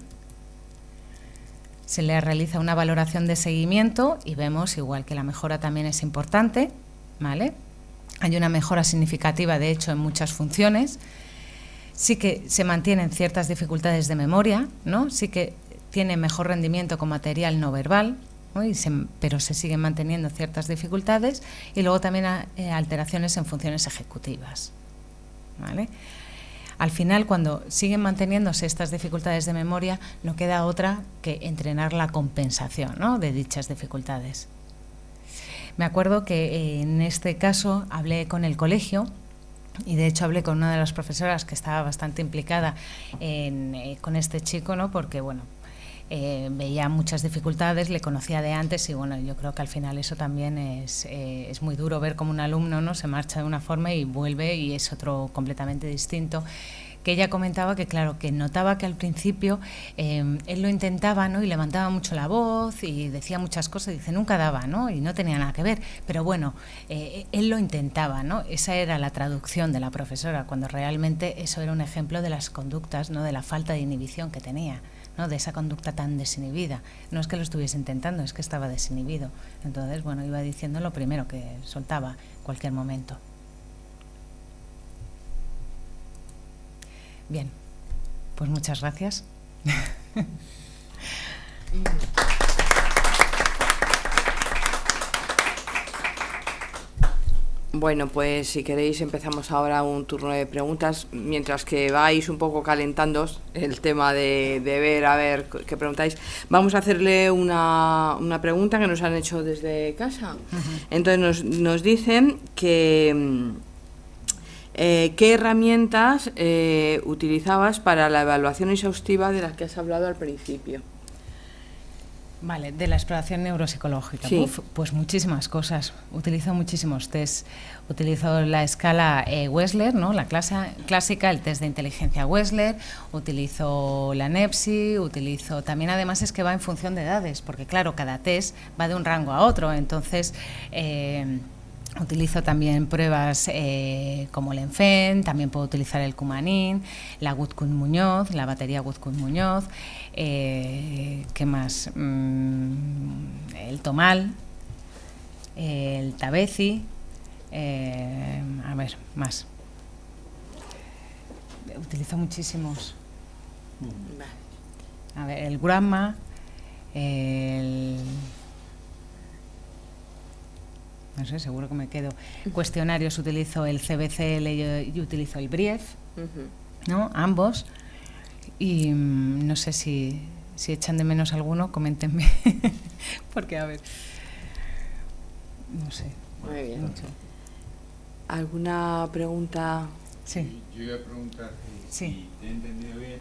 Se le realiza una valoración de seguimiento y vemos igual que la mejora también es importante, ¿vale? Hay una mejora significativa, de hecho, en muchas funciones. Sí que se mantienen ciertas dificultades de memoria, ¿no? Sí que tiene mejor rendimiento con material no verbal, ¿no?, pero se siguen manteniendo ciertas dificultades, y luego también alteraciones en funciones ejecutivas, ¿vale? Al final, cuando siguen manteniéndose estas dificultades de memoria, no queda otra que entrenar la compensación, ¿no?, de dichas dificultades. Me acuerdo que en este caso hablé con el colegio. Y de hecho hablé con una de las profesoras que estaba bastante implicada con este chico, ¿no?, porque, bueno, veía muchas dificultades, le conocía de antes, y bueno, yo creo que al final eso también es muy duro ver cómo un alumno, ¿no?, se marcha de una forma y vuelve y es otro completamente distinto. Que ella comentaba que, claro, que notaba que al principio él lo intentaba, ¿no?, y levantaba mucho la voz y decía muchas cosas, y dice, nunca daba, ¿no?, y no tenía nada que ver, pero bueno, él lo intentaba, ¿no? Esa era la traducción de la profesora, cuando realmente eso era un ejemplo de las conductas, ¿no?, de la falta de inhibición que tenía, ¿no?, de esa conducta tan desinhibida. No es que lo estuviese intentando, es que estaba desinhibido. Entonces, bueno, iba diciendo lo primero que soltaba en cualquier momento. Bien, pues muchas gracias. Bueno, pues si queréis empezamos ahora un turno de preguntas, mientras que vais un poco calentándoos el tema de ver, a ver qué preguntáis. Vamos a hacerle una pregunta que nos han hecho desde casa. Entonces nos dicen que ¿qué herramientas utilizabas para la evaluación exhaustiva de las que has hablado al principio? Vale, de la exploración neuropsicológica. Sí. Pues muchísimas cosas. Utilizo muchísimos test. Utilizo la escala Wechsler, ¿no? La clásica, el test de inteligencia Wechsler. Utilizo la NEPSI. Utilizo también, además, es que va en función de edades, porque claro, cada test va de un rango a otro. Entonces, utilizo también pruebas como el ENFEN, también puedo utilizar el Cumanín, la Woodcock-Muñoz, la batería Woodcock-Muñoz, ¿qué más? El Tomal, el Tabeci, a ver, más. Utilizo muchísimos. A ver, el Gramma, no sé, seguro que me quedo. Cuestionarios, utilizo el CBCL y utilizo el BRIEF, ¿no? Ambos. Y no sé si echan de menos alguno, coméntenme. Porque, a ver, no sé. Muy bien. Mucho. ¿Alguna pregunta? Sí. Yo iba a preguntar si te he entendido bien,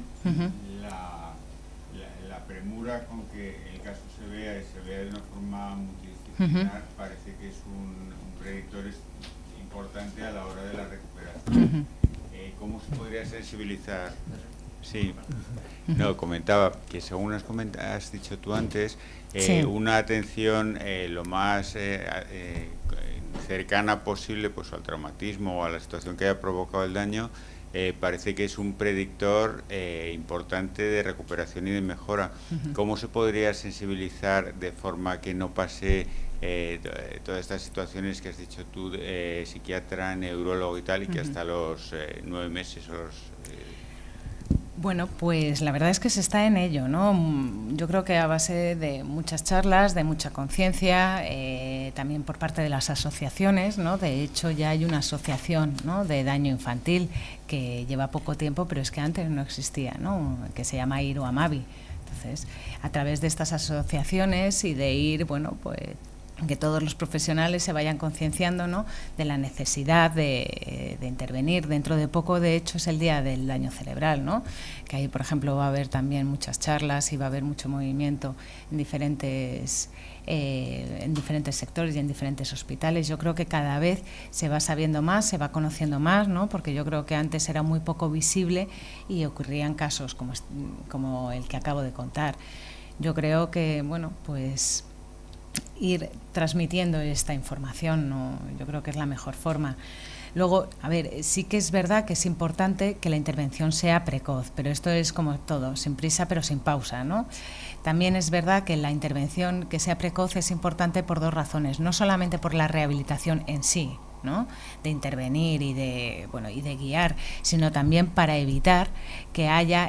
la premura con que el caso se vea y se vea de una forma multidisciplinar parece que es un predictor importante a la hora de la recuperación. ¿Cómo se podría sensibilizar? Sí, no, comentaba que según has dicho tú antes, una atención lo más cercana posible pues al traumatismo o a la situación que haya provocado el daño, parece que es un predictor importante de recuperación y de mejora. ¿Cómo se podría sensibilizar de forma que no pase todas estas situaciones que has dicho tú, psiquiatra, neurólogo y tal, y que hasta los 9 meses o los... Bueno, pues la verdad es que se está en ello, ¿no? Yo creo que a base de muchas charlas, de mucha conciencia, también por parte de las asociaciones, ¿no? De hecho, ya hay una asociación, ¿no?, de daño infantil que lleva poco tiempo, pero es que antes no existía, ¿no?, que se llama IRO Amavi. Entonces, a través de estas asociaciones y de ir, bueno, pues que todos los profesionales se vayan concienciando, ¿no?, de la necesidad de intervenir. Dentro de poco, de hecho, es el Día del Daño Cerebral, ¿no?, que ahí, por ejemplo, va a haber también muchas charlas y va a haber mucho movimiento en diferentes sectores y en diferentes hospitales. Yo creo que cada vez se va sabiendo más, se va conociendo más, ¿no?, porque yo creo que antes era muy poco visible y ocurrían casos como el que acabo de contar. Yo creo que, bueno, pues ir transmitiendo esta información, ¿no?, yo creo que es la mejor forma. Luego, a ver, sí que es verdad que es importante que la intervención sea precoz, pero esto es como todo, sin prisa pero sin pausa, ¿no? También es verdad que la intervención que sea precoz es importante por dos razones, no solamente por la rehabilitación en sí, ¿no?, de intervenir y de, bueno, y de guiar, sino también para evitar que haya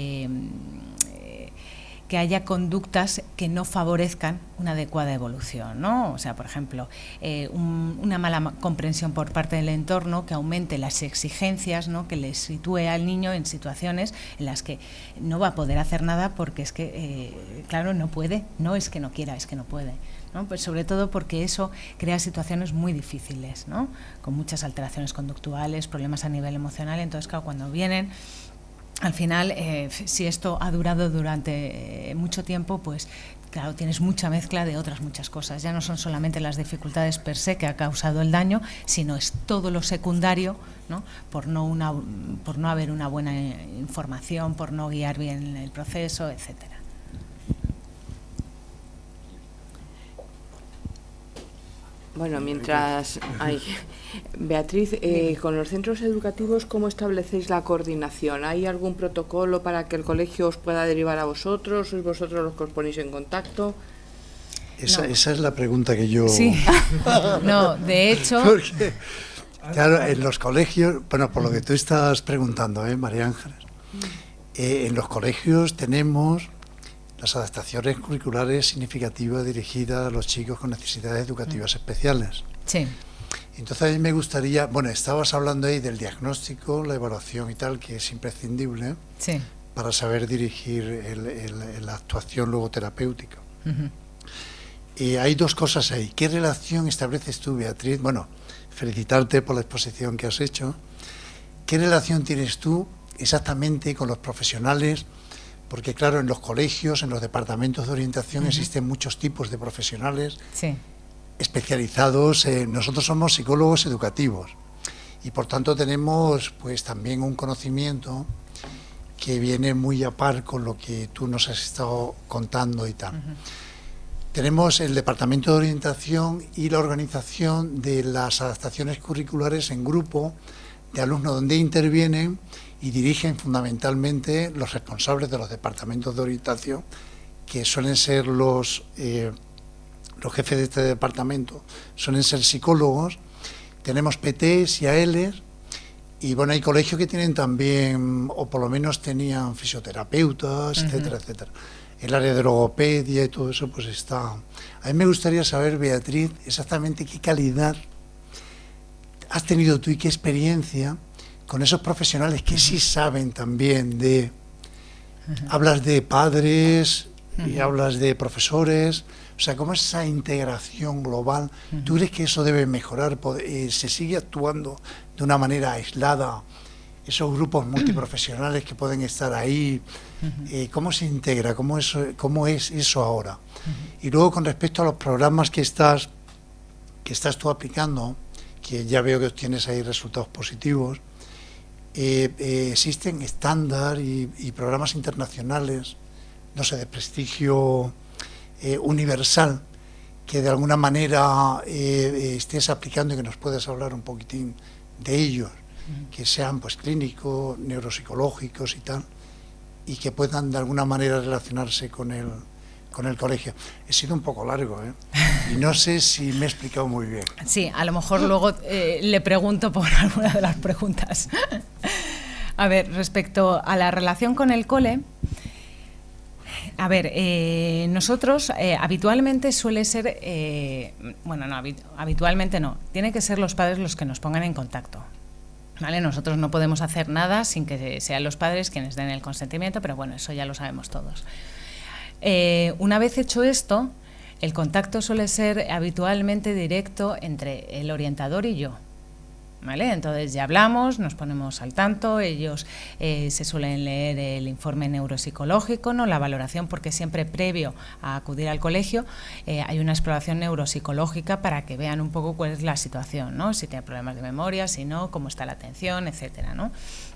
conductas que no favorezcan una adecuada evolución, ¿no? O sea, por ejemplo, una mala comprensión por parte del entorno que aumente las exigencias, ¿no?, que le sitúe al niño en situaciones en las que no va a poder hacer nada porque es que, claro, no puede, no es que no quiera, es que no puede, ¿no? Pues sobre todo porque eso crea situaciones muy difíciles, ¿no?, con muchas alteraciones conductuales, problemas a nivel emocional. Entonces, claro, cuando vienen, al final, si esto ha durado durante mucho tiempo, pues claro, tienes mucha mezcla de otras muchas cosas. Ya no son solamente las dificultades per se que ha causado el daño, sino es todo lo secundario, ¿no?, por no haber una buena información, por no guiar bien el proceso, etcétera. Bueno, mientras hay... Beatriz, con los centros educativos, ¿cómo establecéis la coordinación? ¿Hay algún protocolo para que el colegio os pueda derivar a vosotros? ¿Sois vosotros los que os ponéis en contacto? Esa es la pregunta que yo... Sí, no, de hecho... Porque, claro, en los colegios, bueno, por lo que tú estás preguntando, María Ángeles, en los colegios tenemos las adaptaciones curriculares significativas dirigidas a los chicos con necesidades educativas especiales. Sí. Entonces a mí me gustaría, bueno, estabas hablando ahí del diagnóstico, la evaluación y tal, que es imprescindible, sí, para saber dirigir la actuación luego terapéutica. Hay dos cosas ahí. ¿Qué relación estableces tú, Beatriz? Bueno, felicitarte por la exposición que has hecho. ¿Qué relación tienes tú exactamente con los profesionales porque claro, en los colegios, en los departamentos de orientación existen muchos tipos de profesionales especializados. Nosotros somos psicólogos educativos y por tanto tenemos pues también un conocimiento que viene muy a par con lo que tú nos has estado contando y tal. Tenemos el departamento de orientación y la organización de las adaptaciones curriculares en grupo de alumnos, donde intervienen y dirigen fundamentalmente los responsables de los departamentos de orientación, que suelen ser los jefes de este departamento, suelen ser psicólogos. Tenemos PTs y ALs, y bueno, hay colegios que tienen también, o por lo menos tenían fisioterapeutas, etcétera, etcétera. El área de logopedia y todo eso pues está. A mí me gustaría saber, Beatriz, exactamente qué calidad has tenido tú y qué experiencia con esos profesionales que sí saben también de... Hablas de padres y hablas de profesores, o sea, ¿cómo es esa integración global? ¿Tú crees que eso debe mejorar? ¿Se sigue actuando de una manera aislada? Esos grupos multiprofesionales que pueden estar ahí, ¿cómo se integra? ¿Cómo es eso ahora? Y luego, con respecto a los programas que estás tú aplicando, que ya veo que tienes ahí resultados positivos, existen estándar y programas internacionales, no sé, de prestigio universal, que de alguna manera estés aplicando y que nos puedas hablar un poquitín de ellos, que sean pues clínicos, neuropsicológicos y tal, y que puedan de alguna manera relacionarse con el colegio. He sido un poco largo, y no sé si me he explicado muy bien. Sí, a lo mejor luego le pregunto por alguna de las preguntas. A ver, respecto a la relación con el cole, a ver, nosotros habitualmente suele ser, bueno, no, habitualmente no, tiene que ser los padres los que nos pongan en contacto. ¿Vale? Nosotros no podemos hacer nada sin que sean los padres quienes den el consentimiento, pero bueno, eso ya lo sabemos todos. Una vez hecho esto, el contacto suele ser habitualmente directo entre el orientador y yo. ¿Vale? Entonces ya hablamos, nos ponemos al tanto, ellos se suelen leer el informe neuropsicológico, ¿no? La valoración, porque siempre previo a acudir al colegio hay una exploración neuropsicológica para que vean un poco cuál es la situación, ¿no? Si tiene problemas de memoria, si no, cómo está la atención, etcétera, ¿no?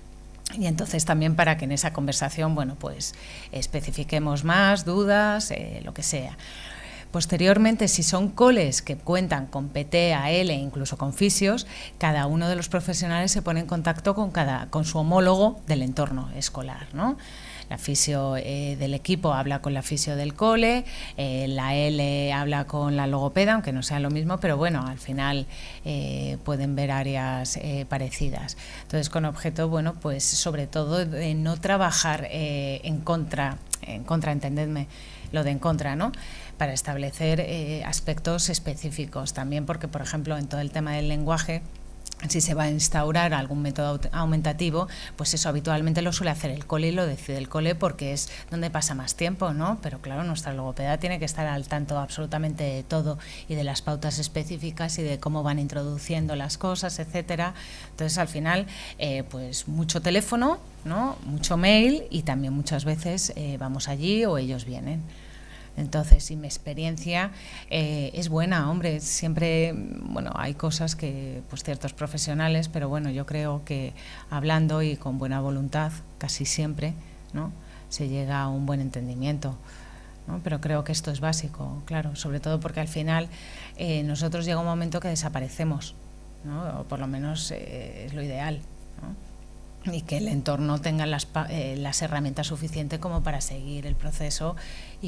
Y entonces también para que en esa conversación, bueno, pues especifiquemos más dudas, lo que sea. Posteriormente, si son coles que cuentan con PT, AL e incluso con fisios, cada uno de los profesionales se pone en contacto con su homólogo del entorno escolar, ¿no? La fisio del equipo habla con la fisio del cole, la L habla con la logopeda, aunque no sea lo mismo, pero bueno, al final pueden ver áreas parecidas. Entonces, con objeto, bueno, pues sobre todo de no trabajar en contra, entendedme, lo de en contra, ¿no? Para establecer aspectos específicos también, porque, por ejemplo, en todo el tema del lenguaje, si se va a instaurar algún método aumentativo, pues eso habitualmente lo suele hacer el cole y lo decide el cole porque es donde pasa más tiempo, ¿no? Pero claro, nuestra logopeda tiene que estar al tanto absolutamente de todo y de las pautas específicas y de cómo van introduciendo las cosas, etcétera. Entonces, al final, pues mucho teléfono, ¿no? Mucho mail y también muchas veces vamos allí o ellos vienen. Entonces, y mi experiencia es buena, hombre, siempre, bueno, hay cosas que, pues ciertos profesionales, pero bueno, yo creo que hablando y con buena voluntad, casi siempre, ¿no? Se llega a un buen entendimiento, ¿no? Pero creo que esto es básico, claro, sobre todo porque al final nosotros llega un momento que desaparecemos, ¿no? O por lo menos es lo ideal, ¿no? Y que el entorno tenga las herramientas suficientes como para seguir el proceso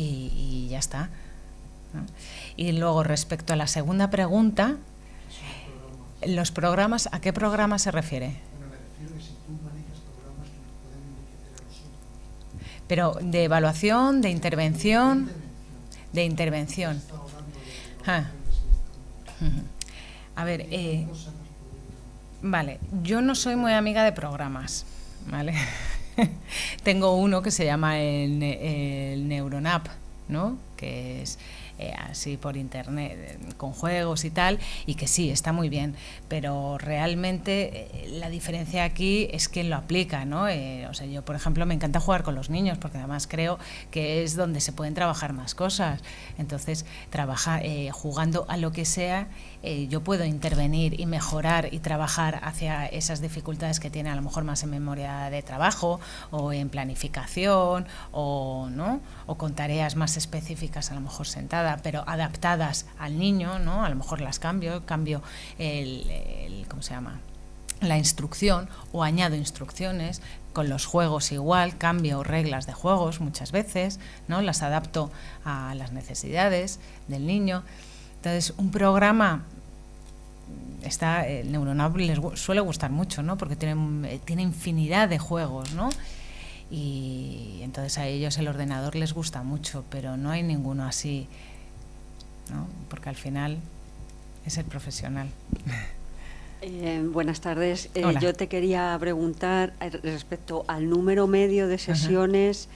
y ya está, ¿no? Y luego, respecto a la segunda pregunta, los programas, ¿a qué programa se refiere? Bueno, me refiero a si tú manejas programas que nos pueden enriquecer a nosotros. Pero, ¿de evaluación, de intervención? De intervención. A ver, vale, yo no soy muy amiga de programas, ¿vale? Tengo uno que se llama el Neuronap, ¿no? Que es así por internet, con juegos y tal, y que sí, está muy bien, pero realmente la diferencia aquí es quién lo aplica, ¿no? O sea, yo, por ejemplo, me encanta jugar con los niños, porque además creo que es donde se pueden trabajar más cosas. Entonces, jugando a lo que sea, yo puedo intervenir y mejorar y trabajar hacia esas dificultades que tiene a lo mejor más en memoria de trabajo o en planificación ¿no? O con tareas más específicas a lo mejor sentada, pero adaptadas al niño, ¿no? A lo mejor las cambio ¿cómo se llama? La instrucción, o añado instrucciones. Con los juegos igual, cambio reglas de juegos muchas veces, ¿no? Las adapto a las necesidades del niño. Entonces, un programa, el Neuronab les suele gustar mucho, ¿no? Porque tiene infinidad de juegos, ¿no? Y entonces a ellos el ordenador les gusta mucho, pero no hay ninguno así, ¿no? Porque al final es el profesional. Buenas tardes. Hola. Yo te quería preguntar respecto al número medio de sesiones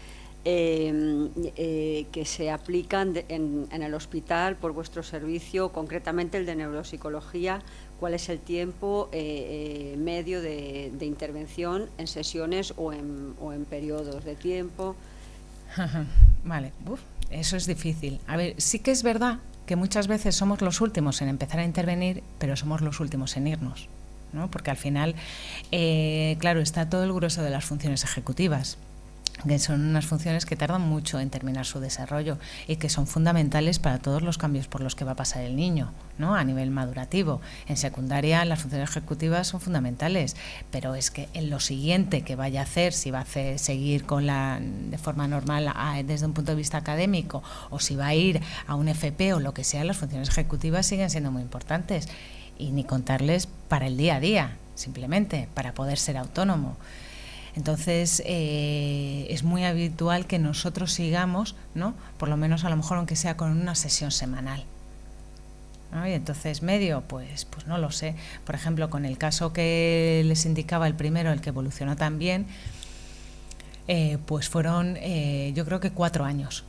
que se aplican en el hospital por vuestro servicio, concretamente el de neuropsicología. ¿Cuál es el tiempo medio de intervención en sesiones o en periodos de tiempo? Vale, eso es difícil. A ver, sí que es verdad que muchas veces somos los últimos en empezar a intervenir, pero somos los últimos en irnos, ¿no? Porque al final, claro, está todo el grueso de las funciones ejecutivas, que son unas funciones que tardan mucho en terminar su desarrollo y que son fundamentales para todos los cambios por los que va a pasar el niño, ¿no? A nivel madurativo. En secundaria las funciones ejecutivas son fundamentales, pero es que en lo siguiente que vaya a hacer, si va a seguir de forma normal desde un punto de vista académico, o si va a ir a un FP o lo que sea, las funciones ejecutivas siguen siendo muy importantes, y ni contarles para el día a día, simplemente para poder ser autónomo. Entonces, es muy habitual que nosotros sigamos, ¿no? Por lo menos a lo mejor aunque sea con una sesión semanal, ¿no? Y entonces medio, pues no lo sé. Por ejemplo, con el caso que les indicaba el primero, el que evolucionó tan bien, pues fueron, yo creo que 4 años.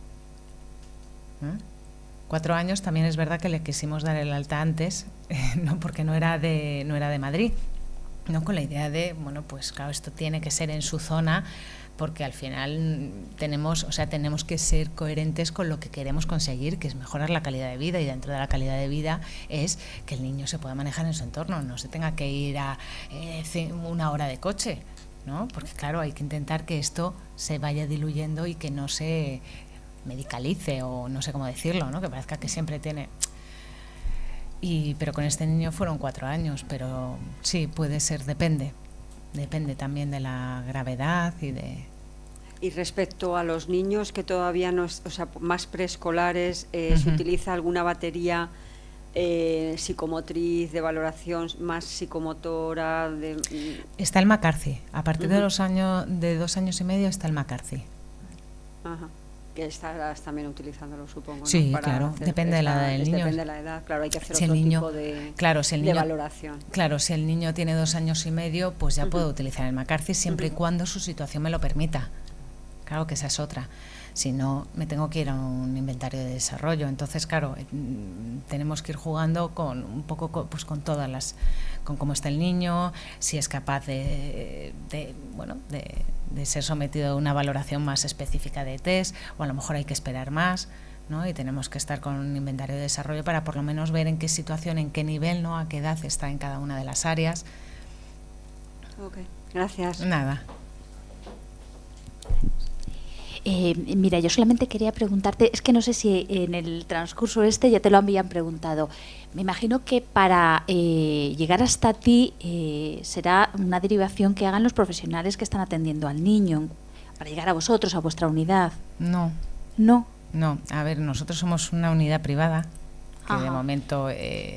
4 años. También es verdad que le quisimos dar el alta antes, no, porque no era de Madrid, ¿no? Con la idea de, bueno, pues claro, esto tiene que ser en su zona, porque al final tenemos que ser coherentes con lo que queremos conseguir, que es mejorar la calidad de vida, y dentro de la calidad de vida es que el niño se pueda manejar en su entorno, no se tenga que ir a 1 hora de coche, ¿no? Porque claro, hay que intentar que esto se vaya diluyendo y que no se medicalice, o no sé cómo decirlo, ¿no? Que parezca que siempre tiene... pero con este niño fueron 4 años, pero sí, puede ser, depende también de la gravedad Y respecto a los niños que todavía no, o sea, más preescolares, ¿se utiliza alguna batería psicomotriz, de valoración más psicomotora? Está el McCarthy, a partir de 2 años y medio está el McCarthy. Ajá. Que estarás también utilizándolo, supongo, ¿no? Sí, claro, depende de la edad del niño. Depende de la edad, claro, hay que hacer otro tipo de valoración. Claro, si el niño tiene 2 años y medio, pues ya puedo utilizar el McCarthy siempre y cuando su situación me lo permita. Claro que esa es otra. Si no, me tengo que ir a un inventario de desarrollo. Entonces, claro, tenemos que ir jugando con un poco, pues con todas las, con cómo está el niño, si es capaz de ser sometido a una valoración más específica de test, o a lo mejor hay que esperar más, ¿no? Y tenemos que estar con un inventario de desarrollo para por lo menos ver en qué situación, en qué nivel, ¿no? A qué edad está en cada una de las áreas. Ok, gracias. Nada. Mira, yo solamente quería preguntarte, es que no sé si en el transcurso ya te lo habían preguntado. Me imagino que para llegar hasta ti será una derivación que hagan los profesionales que están atendiendo al niño, para llegar a vosotros, a vuestra unidad. No. ¿No? No, a ver, nosotros somos una unidad privada, que de momento...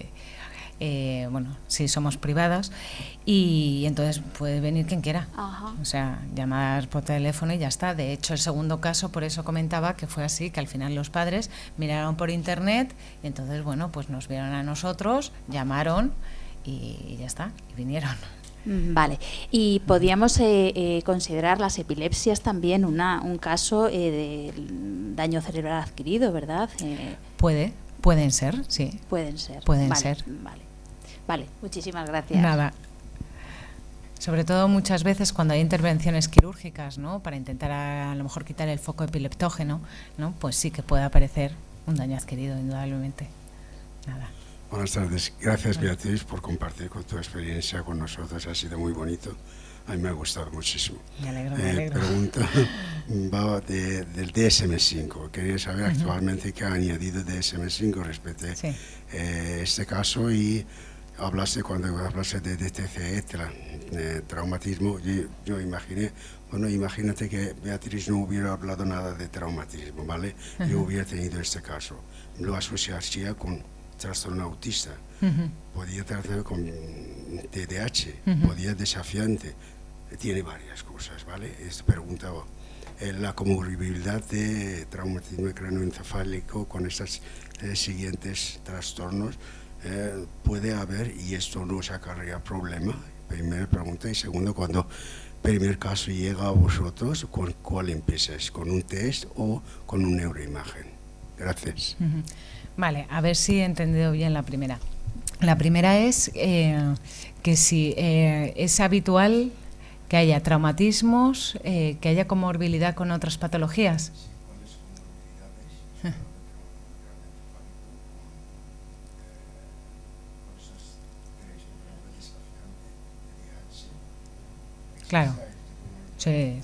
sí, somos privados, y entonces puede venir quien quiera. Ajá. O sea, llamar por teléfono y ya está. De hecho, el segundo caso, por eso comentaba que fue así, que al final los padres miraron por internet y entonces, bueno, pues nos vieron a nosotros, llamaron y ya está, y vinieron. Vale, y podríamos considerar las epilepsias también un caso de daño cerebral adquirido, ¿verdad? Pueden ser, sí. Pueden ser. Pueden ser. Vale, muchísimas gracias. Nada. Sobre todo muchas veces cuando hay intervenciones quirúrgicas, ¿no? Para intentar a lo mejor quitar el foco epileptógeno, ¿no? Pues sí que puede aparecer un daño adquirido, indudablemente. Nada. Buenas tardes. Gracias, Beatriz, por compartir con tu experiencia con nosotros. Ha sido muy bonito. A mí me ha gustado muchísimo. Me alegro, me alegro. Pregunta va del DSM-5. Quería saber actualmente qué ha añadido DSM-5 respecto a este caso, y cuando hablaste de DTC, traumatismo, yo imaginé, bueno, imagínate que Beatriz no hubiera hablado nada de traumatismo, ¿vale? Yo hubiera tenido este caso. Lo asociaría con trastorno autista, podía tratar con TDAH, podía desafiante, tiene varias cosas, ¿vale? Preguntaba la comorbilidad de traumatismo cráneoencefálico con estos siguientes trastornos puede haber, y esto nos acarrea problema. Primera pregunta. Y segundo, cuando primer caso llega a vosotros, ¿con cuál empiezas? ¿Con un test o con una neuroimagen? Gracias. Vale, a ver si he entendido bien la primera. La primera es que si es habitual que haya traumatismos, que haya comorbilidad con otras patologías. Claro, sí.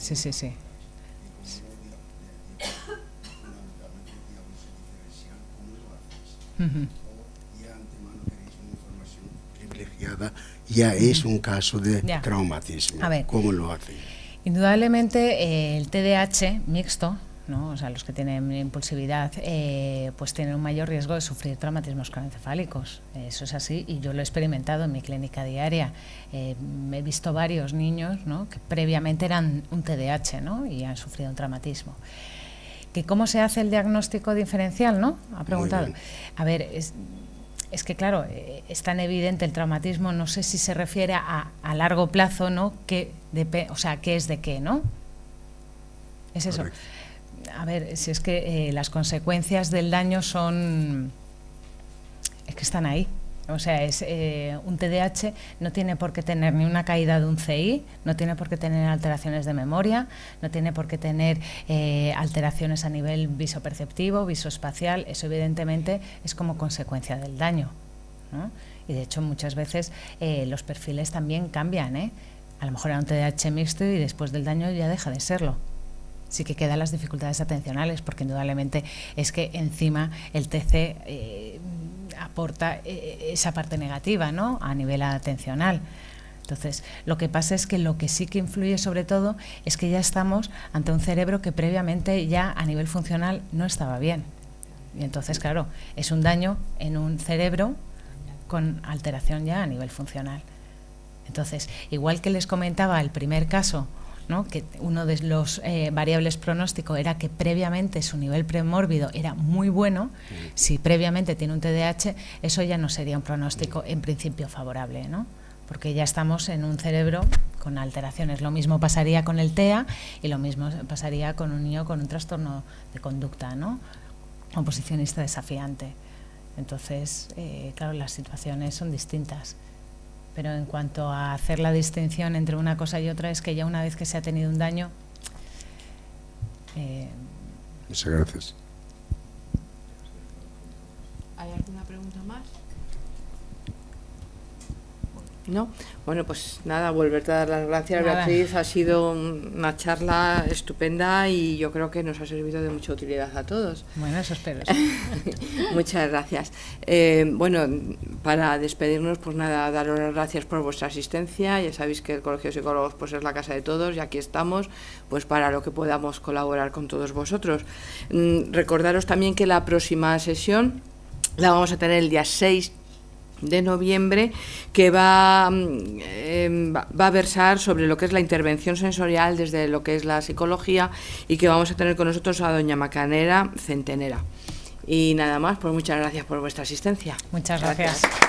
Ya es un caso de traumatismo. A ver, ¿cómo lo hacen? Indudablemente el TDAH mixto, ¿no? O sea, los que tienen impulsividad, pues tienen un mayor riesgo de sufrir traumatismos craneoencefálicos. Eso es así, y yo lo he experimentado en mi clínica diaria. He visto varios niños, ¿no? Que previamente eran un TDAH, ¿no? Y han sufrido un traumatismo. ¿Que cómo se hace el diagnóstico diferencial, no? Ha preguntado. A ver, es que claro, es tan evidente el traumatismo, no sé si se refiere a largo plazo, ¿no? O sea, ¿qué es de qué, no? Es eso. Correcto. A ver, si es que las consecuencias del daño es que están ahí. O sea, un TDAH no tiene por qué tener ni una caída de un CI, no tiene por qué tener alteraciones de memoria, no tiene por qué tener alteraciones a nivel visoperceptivo, visoespacial. Eso evidentemente es como consecuencia del daño, ¿no? Y de hecho muchas veces los perfiles también cambian, A lo mejor era un TDAH mixto y después del daño ya deja de serlo. Sí que quedan las dificultades atencionales, porque indudablemente es que encima el TC aporta esa parte negativa, ¿no? A nivel atencional. Entonces, lo que pasa es que lo que sí que influye sobre todo es que ya estamos ante un cerebro que previamente ya a nivel funcional no estaba bien. Y entonces, claro, es un daño en un cerebro con alteración ya a nivel funcional. Entonces, igual que les comentaba el primer caso, ¿no? Que uno de los variables pronóstico era que previamente su nivel premórbido era muy bueno. Si previamente tiene un TDAH, eso ya no sería un pronóstico en principio favorable, ¿no? Porque ya estamos en un cerebro con alteraciones. Lo mismo pasaría con el TEA y lo mismo pasaría con un niño con un trastorno de conducta, ¿no? Oposicionista desafiante. Entonces, claro, las situaciones son distintas. Pero en cuanto a hacer la distinción entre una cosa y otra, es que ya una vez que se ha tenido un daño... Muchas gracias. ¿Hay alguna pregunta más? ¿No? Bueno, pues nada, volverte a dar las gracias, Beatriz. Ha sido una charla estupenda y yo creo que nos ha servido de mucha utilidad a todos. Bueno, eso espero. Muchas gracias. Bueno, para despedirnos, pues nada, daros las gracias por vuestra asistencia. Ya sabéis que el Colegio de Psicólogos pues es la casa de todos y aquí estamos pues para lo que podamos colaborar con todos vosotros. Recordaros también que la próxima sesión la vamos a tener el día 6 de noviembre, que va a versar sobre lo que es la intervención sensorial desde lo que es la psicología, y que vamos a tener con nosotros a doña Macarena Centenera. Y nada más, pues muchas gracias por vuestra asistencia. Muchas gracias.